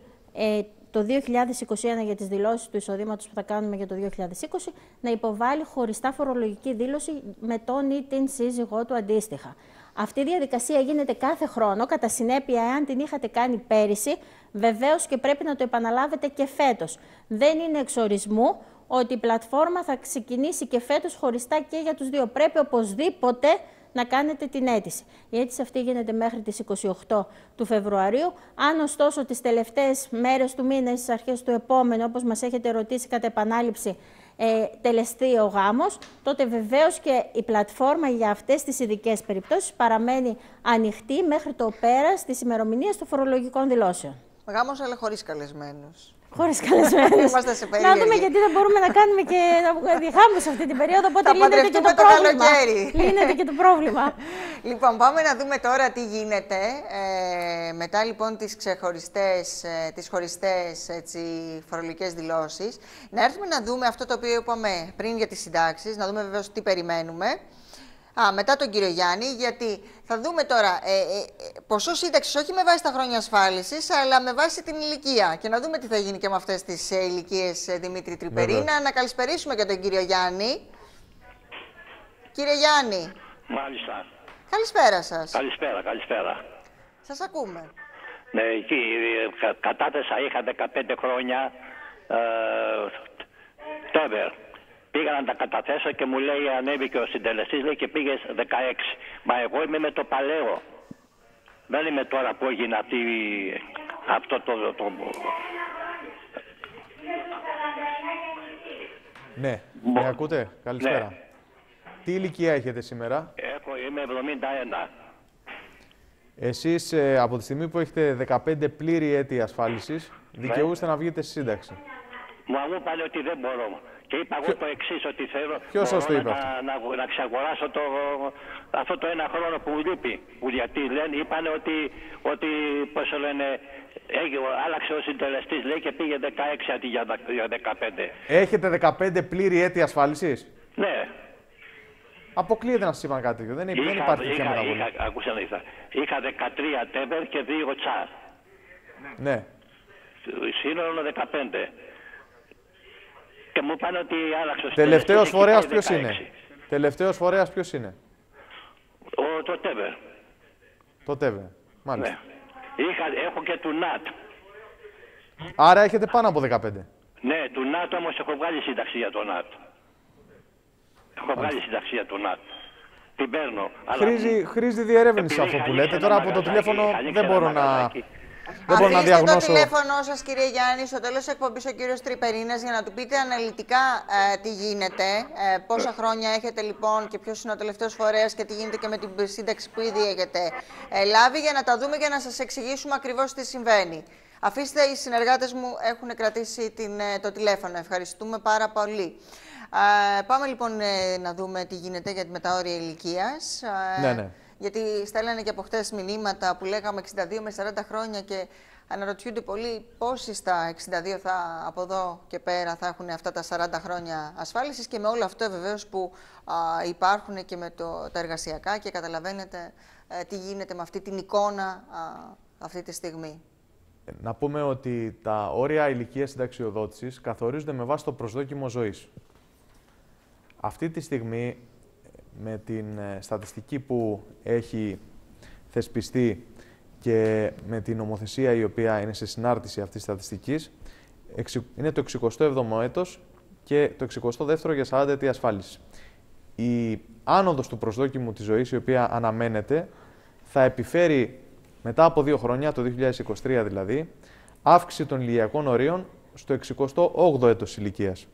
το 2021 για τις δηλώσεις του εισοδήματος που θα κάνουμε για το 2020, να υποβάλει χωριστά φορολογική δήλωση με τον ή την σύζυγό του αντίστοιχα. Αυτή η διαδικασία γίνεται κάθε χρόνο, κατά συνέπεια, εάν την είχατε κάνει πέρυσι, βεβαίως και πρέπει να το επαναλάβετε και φέτος. Δεν είναι εξορισμού ότι η πλατφόρμα θα ξεκινήσει και φέτος χωριστά και για τους δύο. Πρέπει οπωσδήποτε να κάνετε την αίτηση. Η αίτηση αυτή γίνεται μέχρι τις 28 του Φεβρουαρίου. Αν ωστόσο τις τελευταίες μέρες του μήνα ή στις αρχές του επόμενου, όπως μας έχετε ρωτήσει κατά επανάληψη, τελεστεί ο γάμος, τότε βεβαίως και η πλατφόρμα για αυτές τις ειδικές περιπτώσεις παραμένει ανοιχτή μέχρι το πέρας της ημερομηνίας των φορολογικών δηλώσεων. Γάμος, αλλά χωρίς καλεσμένους. Χωρίς καλεσμένους. Να δούμε γιατί δεν μπορούμε να κάνουμε και γάμους σε αυτή την περίοδο, οπότε λύνεται και το πρόβλημα. Λύνεται και το πρόβλημα. Λοιπόν, πάμε να δούμε τώρα τι γίνεται μετά λοιπόν τις χωριστές φορολογικές δηλώσεις. Να έρθουμε να δούμε αυτό το οποίο είπαμε πριν για τις συντάξεις, να δούμε βεβαίως τι περιμένουμε. Μετά τον κύριο Γιάννη, γιατί θα δούμε τώρα ποσό σύνταξης όχι με βάση τα χρόνια ασφάλισης, αλλά με βάση την ηλικία. Και να δούμε τι θα γίνει και με αυτές τις ηλικίες, Δημήτρη Τρυπερίνα. Να καλησπερίσουμε και τον κύριο Γιάννη. Κύριε Γιάννη. Μάλιστα. Καλησπέρα σας. Καλησπέρα. Σας ακούμε. Ναι, εκεί κατάθεσα, είχα 15 χρόνια τέβερ. Πήγα να τα καταθέσω και μου λέει, ανέβηκε ο συντελεστής, λέει, και πήγες 16. Μα εγώ είμαι με το παλαιό. Δεν είμαι τώρα που έγινε αυτό το... Ναι, με ακούτε? Καλησπέρα. Ναι. Τι ηλικία έχετε σήμερα? Είμαι 71. Εσείς από τη στιγμή που έχετε 15 πλήρη έτη ασφάλισης, δικαιούστε να βγείτε στη σύνταξη. Μου είπανε ότι δεν μπορώ. Και είπα εγώ το εξής, ότι θέλω να ξαγοράσω αυτό το ένα χρόνο που λείπει. Γιατί είπανε ότι πώς το λένε, άλλαξε ο συντελεστής, λέει, και πήγε 16 αντί για 15. Έχετε 15 πλήρη έτη ασφάλισης? Ναι. Αποκλείεται να σας είπαν κάτι τέτοιο. Δεν υπάρχει τέτοια μεταβολή. Είχα 13 τέβερ και 2 τσάρ. Ναι. Σύνολο 15. Και μου είπαν ότι άλλαξε ο τελευταίος φορέας ποιος είναι? Τελευταίος φορέας ποιος είναι? Το ΤΕΒΕΡ. Το ΤΕΒΕΡ, μάλιστα. Ναι. Έχω και του ΝΑΤ. Άρα έχετε πάνω από 15. Ναι, του ΝΑΤ όμως έχω βγάλει σύνταξη για το ΝΑΤ. Έχω βγάλει σύνταξη για το ΝΑΤ. την παίρνω. Χρήζει διερεύνηση αυτό που λέτε. Τώρα από το τηλέφωνο δεν μπορώ να... Αφήστε το τηλέφωνο σας, κύριε Γιάννη, στο τέλος της εκπομπής ο κύριος Τρυπερίνας για να του πείτε αναλυτικά τι γίνεται, πόσα χρόνια έχετε λοιπόν και ποιος είναι ο τελευταίος φορέας και τι γίνεται και με την σύνταξη που ήδη έχετε λάβει, για να τα δούμε και να σας εξηγήσουμε ακριβώς τι συμβαίνει. Αφήστε, οι συνεργάτες μου έχουν κρατήσει το τηλέφωνο. Ευχαριστούμε πάρα πολύ. Πάμε λοιπόν να δούμε τι γίνεται για με τα όρια ηλικίας. Ναι. Γιατί στέλνανε και από χτες μηνύματα που λέγαμε 62 με 40 χρόνια και αναρωτιούνται πολλοί πόσοι στα 62 από εδώ και πέρα θα έχουν αυτά τα 40 χρόνια ασφάλισης και με όλο αυτό βεβαίως που υπάρχουν και με τα εργασιακά και καταλαβαίνετε τι γίνεται με αυτή την εικόνα αυτή τη στιγμή. Να πούμε ότι τα όρια ηλικίας συνταξιοδότησης καθορίζονται με βάση το προσδόκιμο ζωής. Αυτή τη στιγμή, με την στατιστική που έχει θεσπιστεί και με την νομοθεσία η οποία είναι σε συνάρτηση αυτής της στατιστικής, είναι το 67ο έτος και το 62ο για 40 ετή ασφάλιση. Η άνοδος του προσδόκιμου της ζωής, η οποία αναμένεται, θα επιφέρει μετά από 2 χρόνια, το 2023 δηλαδή, αύξηση των ηλικιακών ορίων στο 68ο έτος ηλικίας.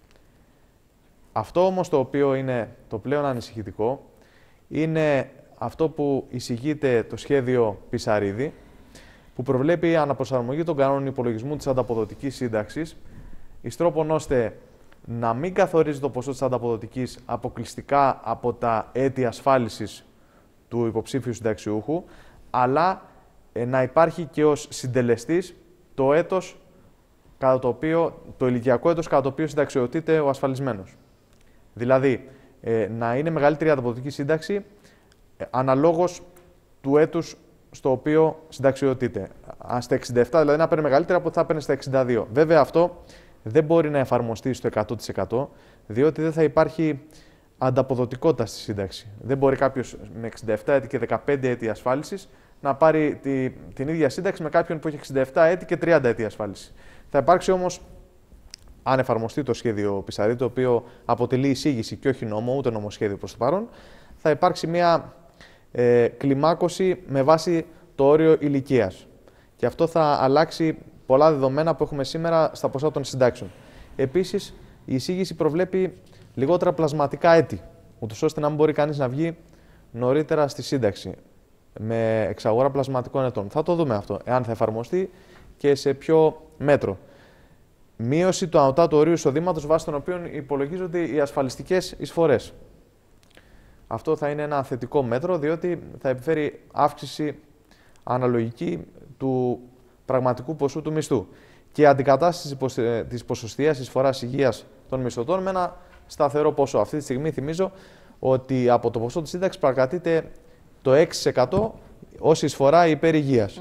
Αυτό όμως το οποίο είναι το πλέον ανησυχητικό είναι αυτό που εισηγείται το σχέδιο Πισαρίδη, που προβλέπει αναπροσαρμογή των κανόνων υπολογισμού της ανταποδοτικής σύνταξης, εις τρόπον ώστε να μην καθορίζει το ποσό της ανταποδοτικής αποκλειστικά από τα έτη ασφάλισης του υποψήφιου συνταξιούχου, αλλά να υπάρχει και ως συντελεστής το έτος το ηλικιακό έτος κατά το οποίο συνταξιοδοτείται ο ασφαλισμένος. Δηλαδή, να είναι μεγαλύτερη ανταποδοτική σύνταξη αναλόγως του έτους στο οποίο συνταξιοδοτείται. Στα 67, δηλαδή να παίρνει μεγαλύτερα από ό,τι θα παίρνει στα 62. Βέβαια, αυτό δεν μπορεί να εφαρμοστεί στο 100%, διότι δεν θα υπάρχει ανταποδοτικότητα στη σύνταξη. Δεν μπορεί κάποιος με 67 έτη και 15 έτη ασφάλισης να πάρει την ίδια σύνταξη με κάποιον που έχει 67 έτη και 30 έτη ασφάλιση. Θα υπάρξει όμως, αν εφαρμοστεί το σχέδιο Πισαρίδη, το οποίο αποτελεί εισήγηση και όχι νόμο, ούτε νομοσχέδιο προς το παρόν, θα υπάρξει μια κλιμάκωση με βάση το όριο ηλικίας. Και αυτό θα αλλάξει πολλά δεδομένα που έχουμε σήμερα στα ποσά των συντάξεων. Επίσης, η εισήγηση προβλέπει λιγότερα πλασματικά έτη, ούτως ώστε να μην μπορεί κανείς να βγει νωρίτερα στη σύνταξη με εξαγορά πλασματικών ετών. Θα το δούμε αυτό, εάν θα εφαρμοστεί και σε ποιο μέτρο. Μείωση του ανωτάτου ορίου εισοδήματος βάσει των οποίων υπολογίζονται οι ασφαλιστικές εισφορές. Αυτό θα είναι ένα θετικό μέτρο, διότι θα επιφέρει αύξηση αναλογική του πραγματικού ποσού του μισθού και αντικατάσταση της ποσοστιαίας εισφοράς υγείας των μισθωτών με ένα σταθερό ποσό. Αυτή τη στιγμή θυμίζω ότι από το ποσό της σύνταξης παρακρατείται το 6% ως εισφορά υπέρ υγείας.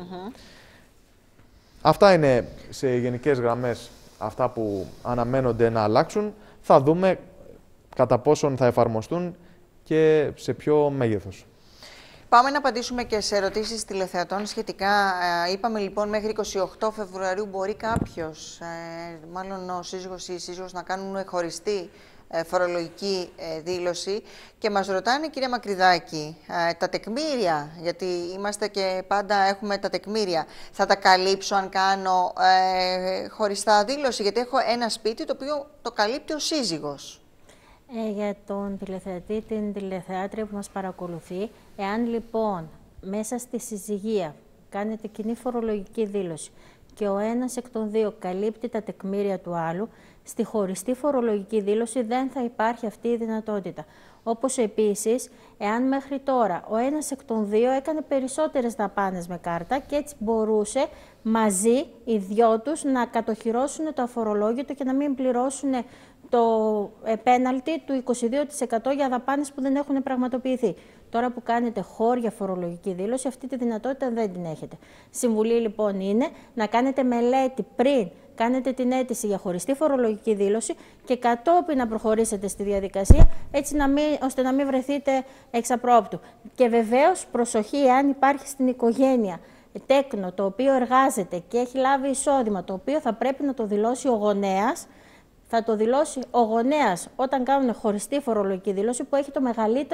Αυτά είναι σε γενικές γραμμές αυτά που αναμένονται να αλλάξουν. Θα δούμε κατά πόσον θα εφαρμοστούν και σε ποιο μέγεθος. Πάμε να απαντήσουμε και σε ερωτήσεις τηλεθεατών σχετικά. Είπαμε λοιπόν μέχρι 28 Φεβρουαρίου μπορεί κάποιος, μάλλον ο σύζυγος ή η σύζυγος, να κάνουν χωριστή φορολογική δήλωση και μας ρωτάνε, κυρία Μακρυδάκη, τα τεκμήρια, γιατί είμαστε και πάντα έχουμε τα τεκμήρια, θα τα καλύψω αν κάνω χωριστά δήλωση, γιατί έχω ένα σπίτι το οποίο το καλύπτει ο σύζυγος. Για τον τηλεθεατή, την τηλεθεάτρια που μας παρακολουθεί, εάν λοιπόν μέσα στη συζυγία κάνετε κοινή φορολογική δήλωση και ο ένας εκ των δύο καλύπτει τα τεκμήρια του άλλου, στη χωριστή φορολογική δήλωση δεν θα υπάρχει αυτή η δυνατότητα. Όπως επίσης, εάν μέχρι τώρα ο ένας εκ των δύο έκανε περισσότερες δαπάνες με κάρτα και έτσι μπορούσε μαζί οι δυο τους να κατοχυρώσουν το αφορολόγητο και να μην πληρώσουν το πέναλτι του 22% για δαπάνες που δεν έχουν πραγματοποιηθεί. Τώρα που κάνετε χώρια φορολογική δήλωση, αυτή τη δυνατότητα δεν την έχετε. Συμβουλή λοιπόν είναι να κάνετε μελέτη πριν κάνετε την αίτηση για χωριστή φορολογική δήλωση και κατόπιν να προχωρήσετε στη διαδικασία, έτσι ώστε να μην βρεθείτε εξαπρόπτου. Και βεβαίως προσοχή, αν υπάρχει στην οικογένεια τέκνο το οποίο εργάζεται και έχει λάβει εισόδημα, το οποίο θα πρέπει να το δηλώσει ο γονέας, θα το δηλώσει ο γονέας όταν κάνουν χωριστή φορολογική δήλωση που έχει το μεγαλύτερο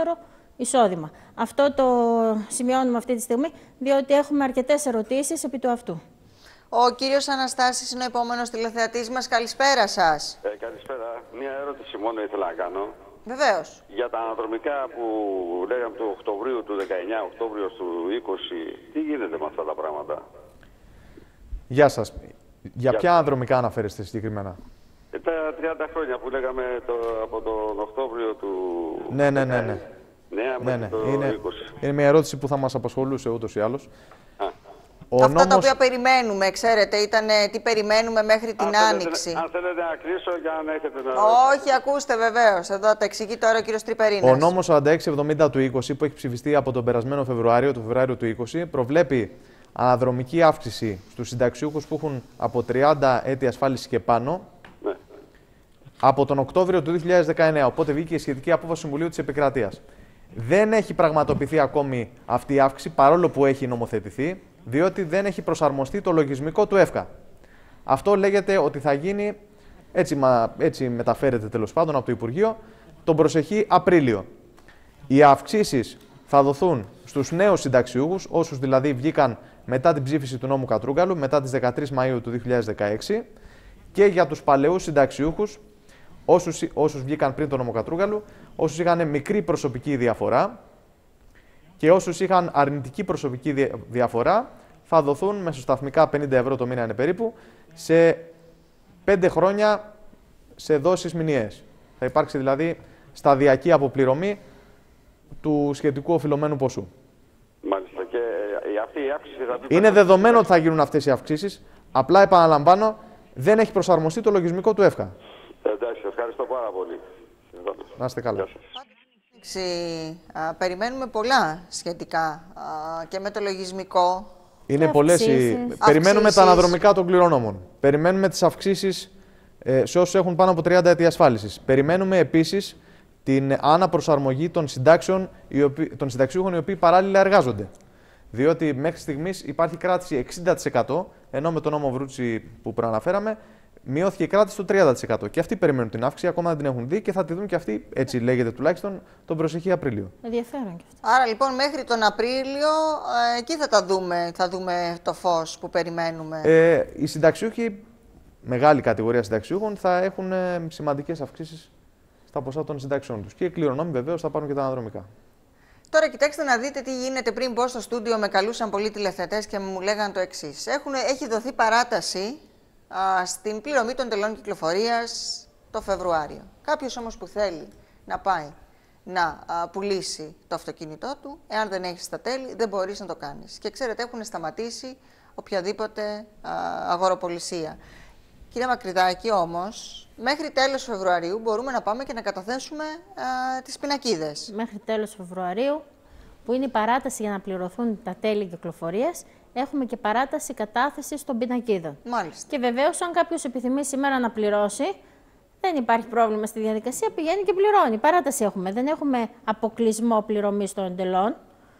εισόδημα. Αυτό το σημειώνουμε αυτή τη στιγμή, διότι έχουμε αρκετές ερωτήσεις επί του αυτού. Ο κύριος Αναστάσης είναι ο επόμενος τηλεθεατής μας. Καλησπέρα σας. Καλησπέρα. Μία ερώτηση μόνο ήθελα να κάνω. Βεβαίως. Για τα αναδρομικά που λέγαμε του Οκτωβρίου του 19, Οκτώβριο του 20, τι γίνεται με αυτά τα πράγματα? Γεια σας. Για ποια αναδρομικά αναφέρεστε συγκεκριμένα? Τα 30 χρόνια που λέγαμε από τον Οκτώβριο του... Ναι. Είναι μια ερώτηση που θα μας απασχολούσε ούτως ή άλλως. Αυτά τα οποία περιμένουμε, ξέρετε, ήταν τι περιμένουμε μέχρι την Άνοιξη. Αν θέλετε να κλείσω για να έχετε... Όχι, ακούστε βεβαίως. Εδώ τα εξηγεί τώρα ο κύριος Τρυπερίνας. Ο νόμος 4670 του 20 που έχει ψηφιστεί από τον περασμένο Φεβρουάριο, του Φεβρουάριου του 20, προβλέπει αναδρομική αύξηση στους συνταξιούχους που έχουν από 30 έτη ασφάλιση και πάνω, ναι, από τον Οκτώβριο του 2019. Οπότε βγήκε η σχετική απόφαση Συμβουλίου της Επικρατείας. Δεν έχει πραγματοποιηθεί ακόμη αυτή η αύξηση, παρόλο που έχει νομοθετηθεί, διότι δεν έχει προσαρμοστεί το λογισμικό του ΕΦΚΑ. Αυτό λέγεται ότι θα γίνει, έτσι μεταφέρεται τέλος πάντων από το Υπουργείο, τον προσεχή Απρίλιο. Οι αυξήσεις θα δοθούν στους νέους συνταξιούχους, όσους δηλαδή βγήκαν μετά την ψήφιση του νόμου Κατρούγκαλου, μετά τις 13 Μαΐου του 2016, και για τους παλαιούς συνταξιούχους, όσους βγήκαν πριν τον νόμο Κατρούγκαλου, όσους είχαν μικρή προσωπική διαφορά και όσους είχαν αρνητική προσωπική διαφορά, θα δοθούν μεσοσταθμικά 50 ευρώ το μήνα είναι περίπου, σε 5 χρόνια σε δόσεις μηνιαίες. Θα υπάρξει δηλαδή σταδιακή αποπληρωμή του σχετικού οφειλωμένου ποσού. Μάλιστα. Και αυτή η αύξηση θα... Είναι δεδομένο ότι θα γίνουν αυτές οι αυξήσεις. Απλά επαναλαμβάνω, δεν έχει προσαρμοστεί το λογισμικό του ΕΦΚΑ. Εντάξει, ευχαριστώ πάρα πολύ. Να είστε καλά. Περιμένουμε πολλά σχετικά και με το λογισμικό. Είναι πολλές. Περιμένουμε τα αναδρομικά των κληρονόμων. Περιμένουμε τις αυξήσεις σε όσους έχουν πάνω από 30 έτη ασφάλισης. Περιμένουμε επίσης την αναπροσαρμογή των συνταξιούχων οι οποίοι παράλληλα εργάζονται. Διότι μέχρι στιγμής υπάρχει κράτηση 60%, ενώ με τον νόμο Βρούτσι που προαναφέραμε μειώθηκε η κράτηση στο 30%. Και αυτοί περιμένουν την αύξηση, ακόμα δεν την έχουν δει και θα τη δουν και αυτοί, έτσι λέγεται τουλάχιστον, τον προσεχή Απρίλιο. Ενδιαφέρον και αυτό. Άρα λοιπόν μέχρι τον Απρίλιο εκεί θα δούμε το φως που περιμένουμε. Οι συνταξιούχοι, μεγάλη κατηγορία συνταξιούχων, θα έχουν σημαντικές αυξήσεις στα ποσά των συντάξεων τους. Και οι κληρονόμοι βεβαίως θα πάρουν και τα αναδρομικά. Τώρα κοιτάξτε να δείτε τι γίνεται. Πριν πω στο στούντιο με καλούσαν πολλοί τηλεθεατές και μου λέγανε το εξής. Έχει δοθεί παράταση στην πληρωμή των τελών κυκλοφορίας το Φεβρουάριο. Κάποιος όμως που θέλει να πάει να πουλήσει το αυτοκίνητό του, εάν δεν έχεις τα τέλη, δεν μπορείς να το κάνεις. Και ξέρετε, έχουν σταματήσει οποιαδήποτε αγοροπολισία. Κύριε Μακρυδάκη, όμως, μέχρι τέλος Φεβρουαρίου μπορούμε να πάμε και να καταθέσουμε τις πινακίδες. Μέχρι τέλος Φεβρουαρίου, που είναι η παράταση για να πληρωθούν τα τέλη κυκλοφορίας, έχουμε και παράταση κατάθεσης των πινακίδων. Μάλιστα. Και βεβαίως, αν κάποιος επιθυμεί σήμερα να πληρώσει, δεν υπάρχει πρόβλημα στη διαδικασία, πηγαίνει και πληρώνει. Παράταση έχουμε. Δεν έχουμε αποκλεισμό πληρωμής των εντελών.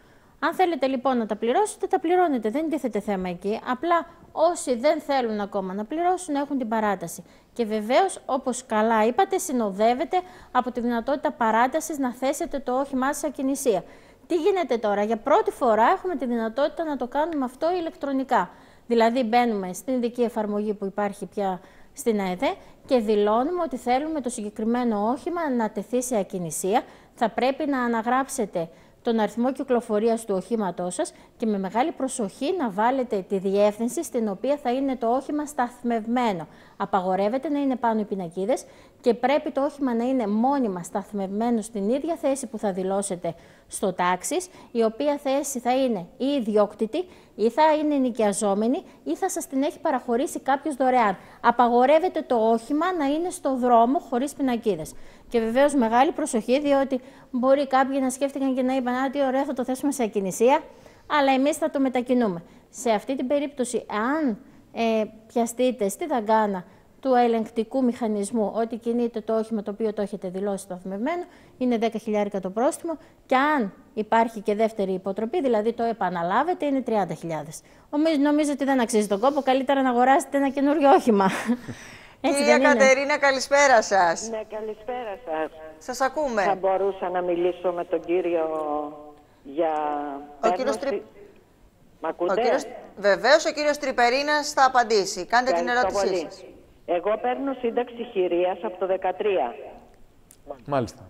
Αν θέλετε λοιπόν να τα πληρώσετε, τα πληρώνετε. Δεν τίθεται θέμα εκεί. Απλά όσοι δεν θέλουν ακόμα να πληρώσουν έχουν την παράταση. Και βεβαίως, όπως καλά είπατε, συνοδεύεται από τη δυνατότητα παράτασης να θέσετε το όχημά σας ακινησία. Τι γίνεται τώρα? Για πρώτη φορά έχουμε τη δυνατότητα να το κάνουμε αυτό ηλεκτρονικά. Δηλαδή μπαίνουμε στην ειδική εφαρμογή που υπάρχει πια στην ΑΕΔΕ και δηλώνουμε ότι θέλουμε το συγκεκριμένο όχημα να τεθεί σε ακινησία. Θα πρέπει να αναγράψετε τον αριθμό κυκλοφορίας του οχήματός σας και με μεγάλη προσοχή να βάλετε τη διεύθυνση στην οποία θα είναι το όχημα σταθμευμένο. Απαγορεύεται να είναι πάνω οι πινακίδες και πρέπει το όχημα να είναι μόνιμα σταθμευμένο στην ίδια θέση που θα δηλώσετε στο τάξις, η οποία θέση θα είναι η ιδιόκτητη ή θα είναι νοικιαζόμενη ή θα σας την έχει παραχωρήσει κάποιος δωρεάν. Απαγορεύεται το όχημα να είναι στο δρόμο χωρίς πινακίδες. Και βεβαίως μεγάλη προσοχή, διότι μπορεί κάποιοι να σκέφτηκαν και να είπαν «Α, τι ωραία, θα το θέσουμε σε ακινησία, αλλά εμείς θα το μετακινούμε». Σε αυτή την περίπτωση, αν πιαστείτε στη δαγκάνα του ελεγκτικού μηχανισμού ότι κινείται το όχημα το οποίο το έχετε δηλώσει σταθμευμένο, είναι 10.000 το πρόστιμο και αν υπάρχει και δεύτερη υποτροπή, δηλαδή το επαναλάβετε, είναι 30.000. Νομίζω ότι δεν αξίζει τον κόπο, καλύτερα να αγοράσετε ένα καινούριο όχημα. Κυρία Κατερίνα, καλησπέρα σας. Ναι, καλησπέρα σας. Σας ακούμε. Θα μπορούσα να μιλήσω με τον κύριο για... Ο κύριος Μ' ακούτε? Βεβαίως, ο κύριος Τρυπερίνας θα απαντήσει. Κάντε την ερώτησή σας. Εγώ παίρνω σύνταξη χειρίας από το 2013. Μάλιστα.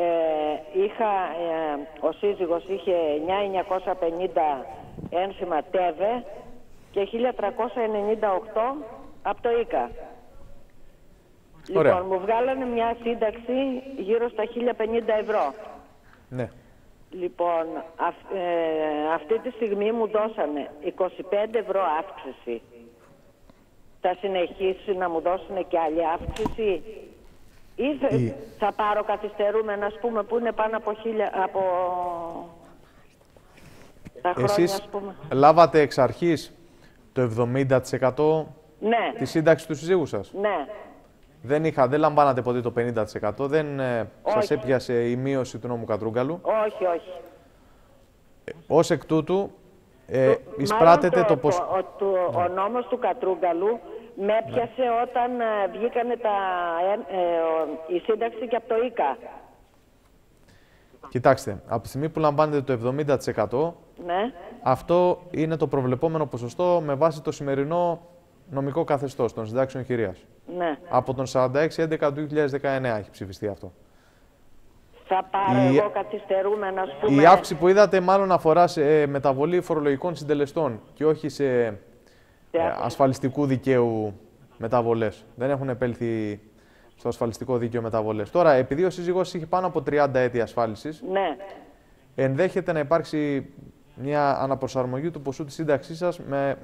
Ο σύζυγος είχε 9.950 ένσημα ΤΕΒΕ και 1.398 από το ΙΚΑ. Λοιπόν, μου βγάλανε μια σύνταξη γύρω στα 1.050 ευρώ. Ναι. Λοιπόν, αυτή τη στιγμή μου δώσανε 25 ευρώ αύξηση. Θα συνεχίσει να μου δώσουν και άλλη αύξηση ή θα πάρω καθυστερούμενα, ας πούμε, που είναι πάνω από 1.000 από τα χρόνια, εσείς ας πούμε. Λάβατε εξ αρχής το 70% ναι. της σύνταξης του συζύγου σας? Ναι. Δεν λαμβάνατε ποτέ το 50%, δεν σας έπιασε η μείωση του νόμου Κατρούγκαλου? Όχι, όχι. Ως εκ τούτου, εισπράτετε το ποσό. Ο νόμος του Κατρούγκαλου με έπιασε όταν βγήκανε η σύνταξη και από το ΙΚΑ. Κοιτάξτε, από τη στιγμή που λαμβάνετε το 70%, ναι. αυτό είναι το προβλεπόμενο ποσοστό με βάση το σημερινό νομικό καθεστώς των συντάξεων χειρίας. Ναι. Από τον 46-11 του 2019 έχει ψηφιστεί αυτό. Θα πάρω εγώ καθυστερούμενα, ας πούμε. Η αύξηση που είδατε μάλλον αφορά σε μεταβολή φορολογικών συντελεστών και όχι σε ασφαλιστικού δικαίου μεταβολές. Δεν έχουν επέλθει στο ασφαλιστικό δίκαιο μεταβολές. Τώρα, επειδή ο σύζυγος είχε πάνω από 30 έτη ασφάλισης, ναι. ενδέχεται να υπάρξει μια αναπροσαρμογή του ποσού της σύνταξής σας με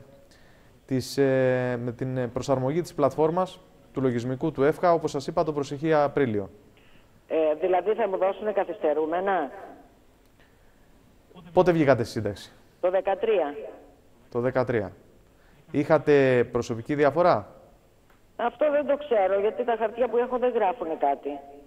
την προσαρμογή της πλατφόρμας του λογισμικού του ΕΦΚΑ, όπως σας είπα, το προσεχή Απρίλιο. Δηλαδή θα μου δώσουν καθυστερούμενα. Πότε βγήκατε στη σύνταξη? Το 2013. Το 2013. Είχατε προσωπική διαφορά? Αυτό δεν το ξέρω, γιατί τα χαρτιά που έχω δεν γράφουν κάτι.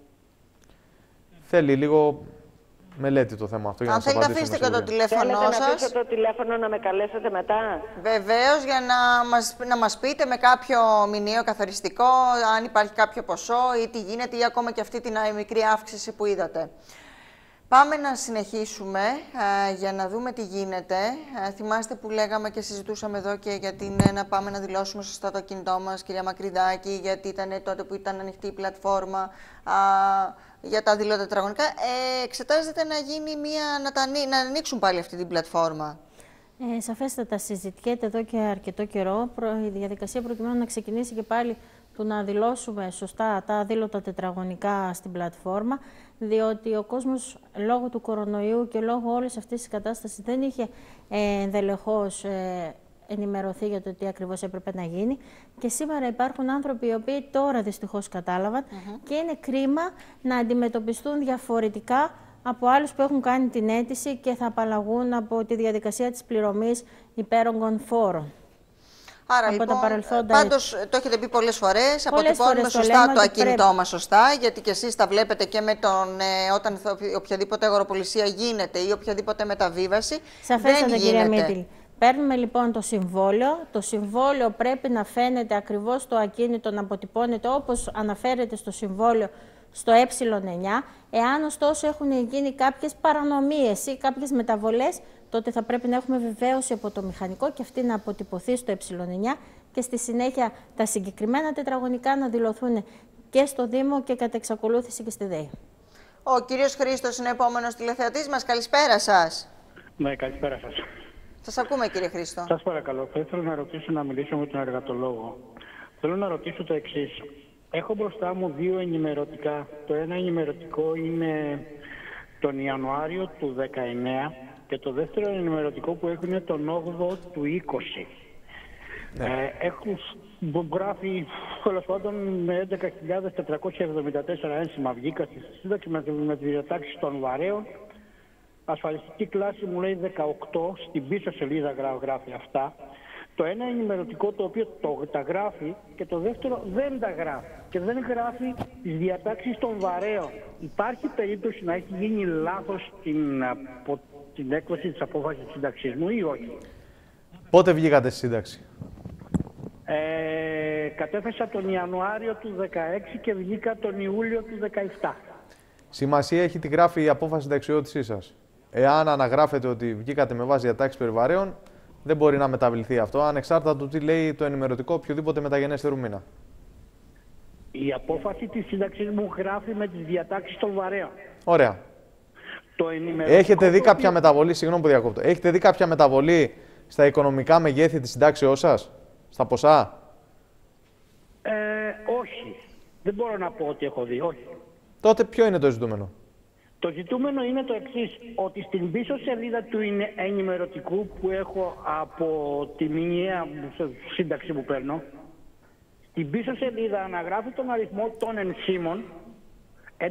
Θέλει λίγο μελέτη το θέμα αυτό. Αν θέλετε, αφήστε και το τηλέφωνό σας. Θέλετε να αφήσω το τηλέφωνο να με καλέσετε μετά? Βεβαίως, για να μας πείτε με κάποιο μηνιαίο καθοριστικό αν υπάρχει κάποιο ποσό ή τι γίνεται ή ακόμα και αυτή την μικρή αύξηση που είδατε. Πάμε να συνεχίσουμε για να δούμε τι γίνεται. Θυμάστε που λέγαμε και συζητούσαμε εδώ και γιατί να πάμε να δηλώσουμε σωστά το κινητό μας, κυρία Μακρυδάκη, γιατί ήταν τότε που ήταν ανοιχτή η πλατφόρμα για τα δηλώτα τετραγωνικά. Εξετάζεται να γίνει να ανοίξουν πάλι αυτή την πλατφόρμα. Σαφέστατα συζητιέται εδώ και αρκετό καιρό η διαδικασία προκειμένου να ξεκινήσει και πάλι του να δηλώσουμε σωστά τα αδήλωτα τετραγωνικά στην πλατφόρμα, διότι ο κόσμος λόγω του κορονοϊού και λόγω όλης αυτής της κατάστασης δεν είχε ενδελεχώς ενημερωθεί για το τι ακριβώς έπρεπε να γίνει. Και σήμερα υπάρχουν άνθρωποι οι οποίοι τώρα δυστυχώς κατάλαβαν και είναι κρίμα να αντιμετωπιστούν διαφορετικά από άλλους που έχουν κάνει την αίτηση και θα απαλλαγούν από τη διαδικασία της πληρωμής υπέρογκων φόρων. Άρα από λοιπόν, τα παρελθόντα... πάντως το έχετε πει πολλές φορές, αποτυπώνουμε σωστά το ακίνητό μας σωστά, γιατί και εσείς τα βλέπετε και με όταν οποιαδήποτε αγοροπολισία γίνεται ή οποιαδήποτε μεταβίβαση. Σαφέστατα, κυρία Μήτυλη. Παίρνουμε λοιπόν το συμβόλαιο. Το συμβόλαιο πρέπει να φαίνεται ακριβώς το ακίνητο, να αποτυπώνεται όπως αναφέρεται στο συμβόλαιο στο ε9. Εάν ωστόσο έχουν γίνει κάποιες παρανομίες ή κάποιες μεταβολές, τότε θα πρέπει να έχουμε βεβαίωση από το μηχανικό και αυτή να αποτυπωθεί στο ε9 και στη συνέχεια τα συγκεκριμένα τετραγωνικά να δηλωθούν και στο Δήμο και κατά εξακολούθηση και στη ΔΕΗ. Ο κύριος Χρήστος είναι επόμενος τηλεθεατής μας. Καλησπέρα σας. Ναι, καλησπέρα σας. Σας ακούμε, κύριε Χρήστο. Σας παρακαλώ, θα ήθελα να ρωτήσω, να μιλήσω με τον εργατολόγο. Θέλω να ρωτήσω το εξής. Έχω μπροστά μου δύο ενημερωτικά. Το ένα ενημερωτικό είναι τον Ιανουάριο του 19 και το δεύτερο ενημερωτικό που έχουν είναι τον 8ο του 20. Ναι. Έχουν γράφει τέλος πάντων με 11.474 ένσημα βγήκα στη σύνταξη με τις διατάξεις των βαρέων. Ασφαλιστική κλάση μου λέει 18, στην πίσω σελίδα γράφει αυτά. Το ένα ενημερωτικό το οποίο τα γράφει και το δεύτερο δεν τα γράφει. Και δεν γράφει τις διατάξεις των βαρέων. Υπάρχει περίπτωση να έχει γίνει λάθος την έκδοση της απόφασης της σύνταξής μου ή όχι? Πότε βγήκατε στη σύνταξη? Κατέθεσα τον Ιανουάριο του 2016 και βγήκα τον Ιούλιο του 2017. Σημασία έχει τι γράφει η απόφαση συνταξιοδότησής σας. Εάν αναγράφετε ότι βγήκατε με βάση διατάξεις περιβαρέων, δεν μπορεί να μεταβληθεί αυτό, ανεξάρτητα του τι λέει το ενημερωτικό οποιοδήποτε μεταγενέστερου μήνα. Η απόφαση της σύνταξης μου γράφει με τις διατάξεις των βαρέων. Ωραία. Το ενημερωτικό... Έχετε δει κάποια μεταβολή, συγγνώμη που διακόπτω, έχετε δει κάποια μεταβολή στα οικονομικά μεγέθη της συντάξεώς σας, στα ποσά? Όχι. Δεν μπορώ να πω ότι έχω δει, όχι. Τότε ποιο είναι το ζητούμενο? Το ζητούμενο είναι το εξής, ότι στην πίσω σελίδα του ενημερωτικού που έχω από τη μηνιαία σύνταξη που παίρνω, στην πίσω σελίδα αναγράφει τον αριθμό των ενσύμων 11.474.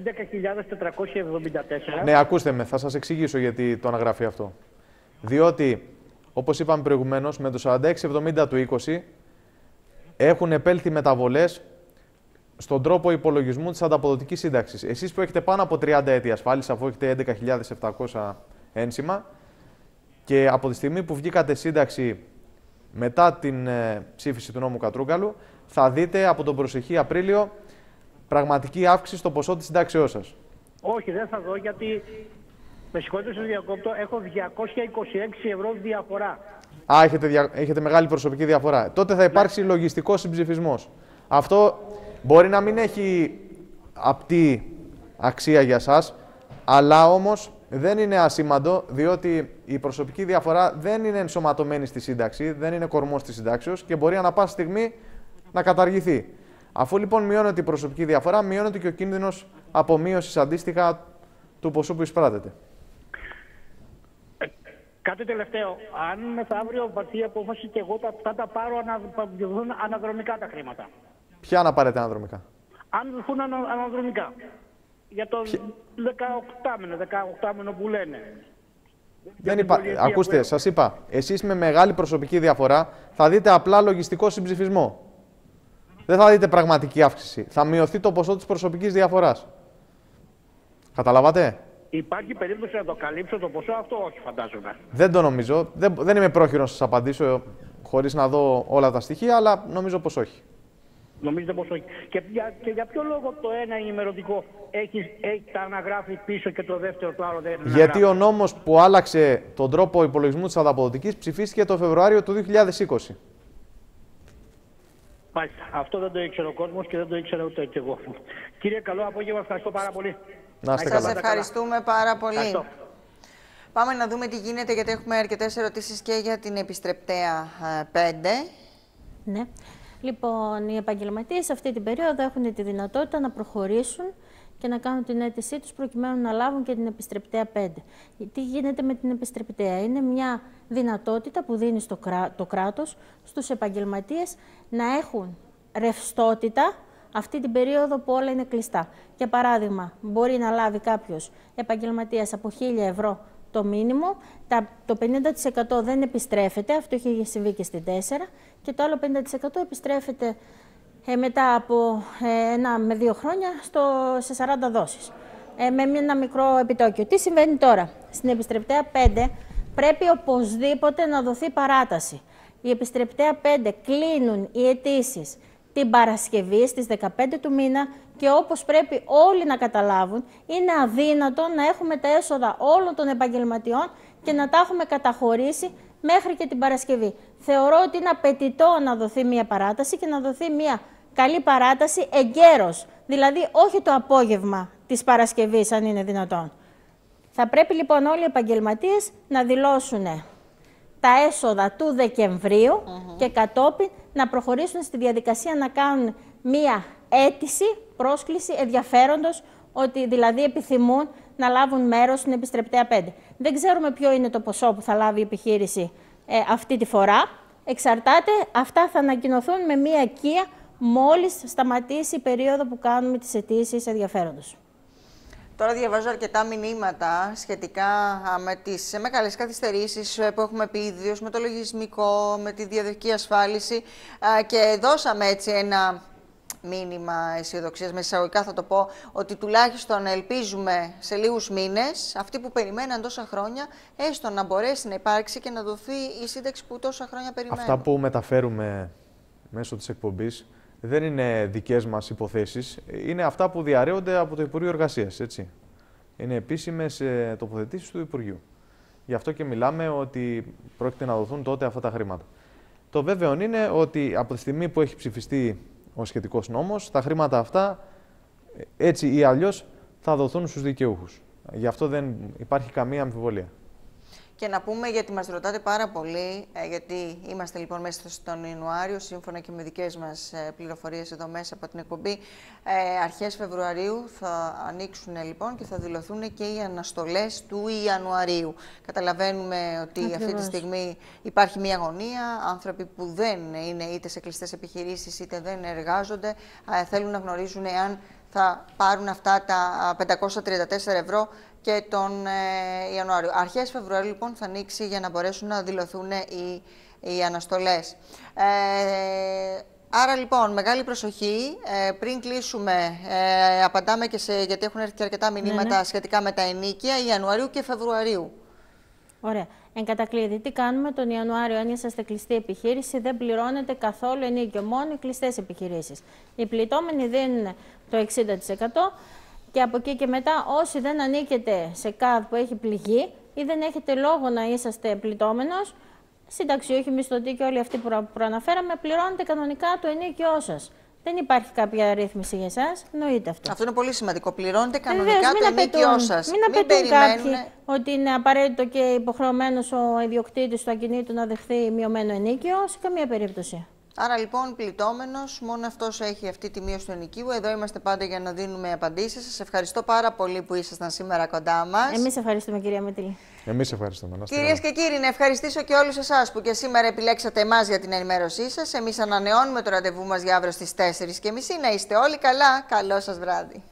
Ναι, ακούστε με, θα σας εξηγήσω γιατί το αναγράφει αυτό. Διότι, όπως είπαμε προηγουμένως, με το 4670 του 20 έχουν επέλθει μεταβολές στον τρόπο υπολογισμού της ανταποδοτικής σύνταξης. Εσείς που έχετε πάνω από 30 έτη ασφάλιση, αφού έχετε 11.700 ένσημα, και από τη στιγμή που βγήκατε σύνταξη μετά την ψήφιση του νόμου Κατρούγκαλου, θα δείτε από τον προσεχή Απρίλιο πραγματική αύξηση στο ποσό της συντάξεώς σας. Όχι, δεν θα δω, γιατί, με συγχωρείτε σας διακόπτω, έχω 226 ευρώ διαφορά. Α, έχετε μεγάλη προσωπική διαφορά. Τότε θα υπάρξει λογιστικός συμψηφισμός. Αυτό μπορεί να μην έχει απτή αξία για σας, αλλά όμως δεν είναι ασήμαντο, διότι η προσωπική διαφορά δεν είναι ενσωματωμένη στη σύνταξη, δεν είναι κορμός της συντάξεως και μπορεί ανά πάσα στιγμή να καταργηθεί. Αφού λοιπόν μειώνεται η προσωπική διαφορά, μειώνεται και ο κίνδυνος απομείωσης αντίστοιχα του ποσού που εισπράτεται. Κάτι τελευταίο. Αν μεθαύριο πάρθει η απόφαση και εγώ θα τα πάρω αναδρομικά τα χρήματα. Ποια να πάρετε αναδρομικά? Αν δοθούν αναδρομικά. Για το 18μηνο που λένε. Ακούστε, σας είπα, εσείς με μεγάλη προσωπική διαφορά θα δείτε απλά λογιστικό συμψηφισμό. Δεν θα δείτε πραγματική αύξηση. Θα μειωθεί το ποσό της προσωπικής διαφοράς. Καταλάβατε? Υπάρχει περίπτωση να το καλύψω το ποσό αυτό? Όχι, φαντάζομαι. Δεν το νομίζω. Δεν είμαι πρόχειρος να σας απαντήσω χωρίς να δω όλα τα στοιχεία, αλλά νομίζω πως όχι. Νομίζετε πως όχι? Και για ποιο λόγο το ένα ενημερωτικό έχει τα αναγράφει πίσω και το δεύτερο το άλλο δεν αναγράφει? Γιατί ο νόμος που άλλαξε τον τρόπο υπολογισμού της ανταποδοτικής ψηφίστηκε το Φεβρουάριο του 2020. Μάλιστα. Αυτό δεν το ήξερε ο κόσμος και δεν το ήξερα ούτε και εγώ. Κύριε, καλό απόγευμα. Ευχαριστώ πάρα πολύ. Να είστε καλά. Σας ευχαριστούμε πάρα πολύ. Ευχαριστώ. Πάμε να δούμε τι γίνεται, γιατί έχουμε αρκετές ερωτήσεις και για την επιστρεπτέα 5. Ναι. Λοιπόν, οι επαγγελματίες αυτή την περίοδο έχουν τη δυνατότητα να προχωρήσουν και να κάνουν την αίτησή τους προκειμένου να λάβουν και την επιστρεπτέα 5. Τι γίνεται με την επιστρεπτέα? Είναι μια δυνατότητα που δίνει το κράτος στους επαγγελματίες να έχουν ρευστότητα αυτή την περίοδο που όλα είναι κλειστά. Για παράδειγμα, μπορεί να λάβει κάποιος επαγγελματίας από 1.000 ευρώ το μήνυμο, το 50% δεν επιστρέφεται, αυτό είχε συμβεί και στην 4, και το άλλο 50% επιστρέφεται μετά από 1 με 2 χρόνια σε 40 δόσεις, με ένα μικρό επιτόκιο. Τι συμβαίνει τώρα? Στην επιστρεπτέα 5 πρέπει οπωσδήποτε να δοθεί παράταση. Η επιστρεπτέα 5 κλείνουν οι αιτήσεις την Παρασκευή στις 15 του μήνα και όπως πρέπει όλοι να καταλάβουν, είναι αδύνατο να έχουμε τα έσοδα όλων των επαγγελματιών και να τα έχουμε καταχωρήσει μέχρι και την Παρασκευή. Θεωρώ ότι είναι απαιτητό να δοθεί μία παράταση και να δοθεί μία καλή παράταση εγκαίρως, δηλαδή όχι το απόγευμα της Παρασκευής αν είναι δυνατόν. Θα πρέπει λοιπόν όλοι οι επαγγελματίες να δηλώσουν τα έσοδα του Δεκεμβρίου και κατόπιν να προχωρήσουν στη διαδικασία να κάνουν μία αίτηση, πρόσκληση ενδιαφέροντος, ότι δηλαδή επιθυμούν να λάβουν μέρος στην επιστρεπτέα 5. Δεν ξέρουμε ποιο είναι το ποσό που θα λάβει η επιχείρηση αυτή τη φορά. Εξαρτάται, αυτά θα ανακοινωθούν με μία οικία μόλις σταματήσει η περίοδο που κάνουμε τις αιτήσεις ενδιαφέροντος. Τώρα διαβάζω αρκετά μηνύματα σχετικά με τις μεγάλες καθυστερήσεις που έχουμε πει, ιδίως με το λογισμικό, με τη διαδοχική ασφάλιση, και δώσαμε έτσι ένα μήνυμα αισιοδοξίας, με εισαγωγικά θα το πω, ότι τουλάχιστον ελπίζουμε σε λίγους μήνες αυτοί που περιμέναν τόσα χρόνια έστω να μπορέσει να υπάρξει και να δοθεί η σύνταξη που τόσα χρόνια περιμένουν. Αυτά που μεταφέρουμε μέσω της εκπομπής δεν είναι δικές μας υποθέσεις, είναι αυτά που διαρρέονται από το Υπουργείο Εργασίας, έτσι. Είναι επίσημες τοποθετήσεις του Υπουργείου. Γι' αυτό και μιλάμε ότι πρόκειται να δοθούν τότε αυτά τα χρήματα. Το βέβαιο είναι ότι από τη στιγμή που έχει ψηφιστεί ο σχετικός νόμος, τα χρήματα αυτά έτσι ή αλλιώς θα δοθούν στους δικαιούχους. Γι' αυτό δεν υπάρχει καμία αμφιβολία. Και να πούμε, γιατί μας ρωτάτε πάρα πολύ, γιατί είμαστε λοιπόν μέσα στον Ιανουάριο, σύμφωνα και με δικές μας πληροφορίες εδώ μέσα από την εκπομπή, αρχές Φεβρουαρίου θα ανοίξουν λοιπόν και θα δηλωθούν και οι αναστολές του Ιανουαρίου. Καταλαβαίνουμε ότι αυτή τη στιγμή υπάρχει μια αγωνία, άνθρωποι που δεν είναι είτε σε κλειστές επιχειρήσεις είτε δεν εργάζονται, θέλουν να γνωρίζουν εάν θα πάρουν αυτά τα 534 ευρώ και τον Ιανουάριο. Αρχές Φεβρουαρίου λοιπόν θα ανοίξει για να μπορέσουν να δηλωθούν οι αναστολές. Άρα λοιπόν μεγάλη προσοχή. Πριν κλείσουμε απαντάμε και γιατί έχουν έρθει και αρκετά μηνύματα σχετικά με τα ενοίκια Ιανουαρίου και Φεβρουαρίου. Ωραία. Εν κατακλείδη, τι κάνουμε τον Ιανουάριο, αν είσαστε κλειστή επιχείρηση, δεν πληρώνετε καθόλου ενοίκιο, μόνο οι κλειστές επιχειρήσεις. Οι πληττόμενοι δίνουν το 60%. Και από εκεί και μετά, όσοι δεν ανήκετε σε ΚΑΔ που έχει πληγεί ή δεν έχετε λόγο να είσαστε πληττόμενος, συνταξιούχοι, μισθωτοί και όλοι αυτοί που προαναφέραμε, πληρώνετε κανονικά το ενοίκιό σας. Δεν υπάρχει κάποια ρύθμιση για εσάς, εννοείται αυτό. Αυτό είναι πολύ σημαντικό. Πληρώνετε κανονικά το ενοίκιό σας. Μην απαιτούν κάποιοι ότι είναι απαραίτητο και υποχρεωμένος ο ιδιοκτήτης του ακινήτου να δεχθεί μειωμένο ενοίκιο, σε καμία περίπτωση. Άρα λοιπόν, πληττόμενος, μόνο αυτός έχει αυτή τη μείωση του ενοικίου. Εδώ είμαστε πάντα για να δίνουμε απαντήσεις. Σας ευχαριστώ πάρα πολύ που ήσασταν σήμερα κοντά μας. Εμείς ευχαριστούμε, κυρία Μετήλη. Εμείς ευχαριστούμε. Κυρίες και κύριοι, να ευχαριστήσω και όλους εσάς που και σήμερα επιλέξατε εμάς για την ενημέρωσή σας. Εμείς ανανεώνουμε το ραντεβού μας για αύριο στις 4:30. Να είστε όλοι καλά. Καλό σας βράδυ.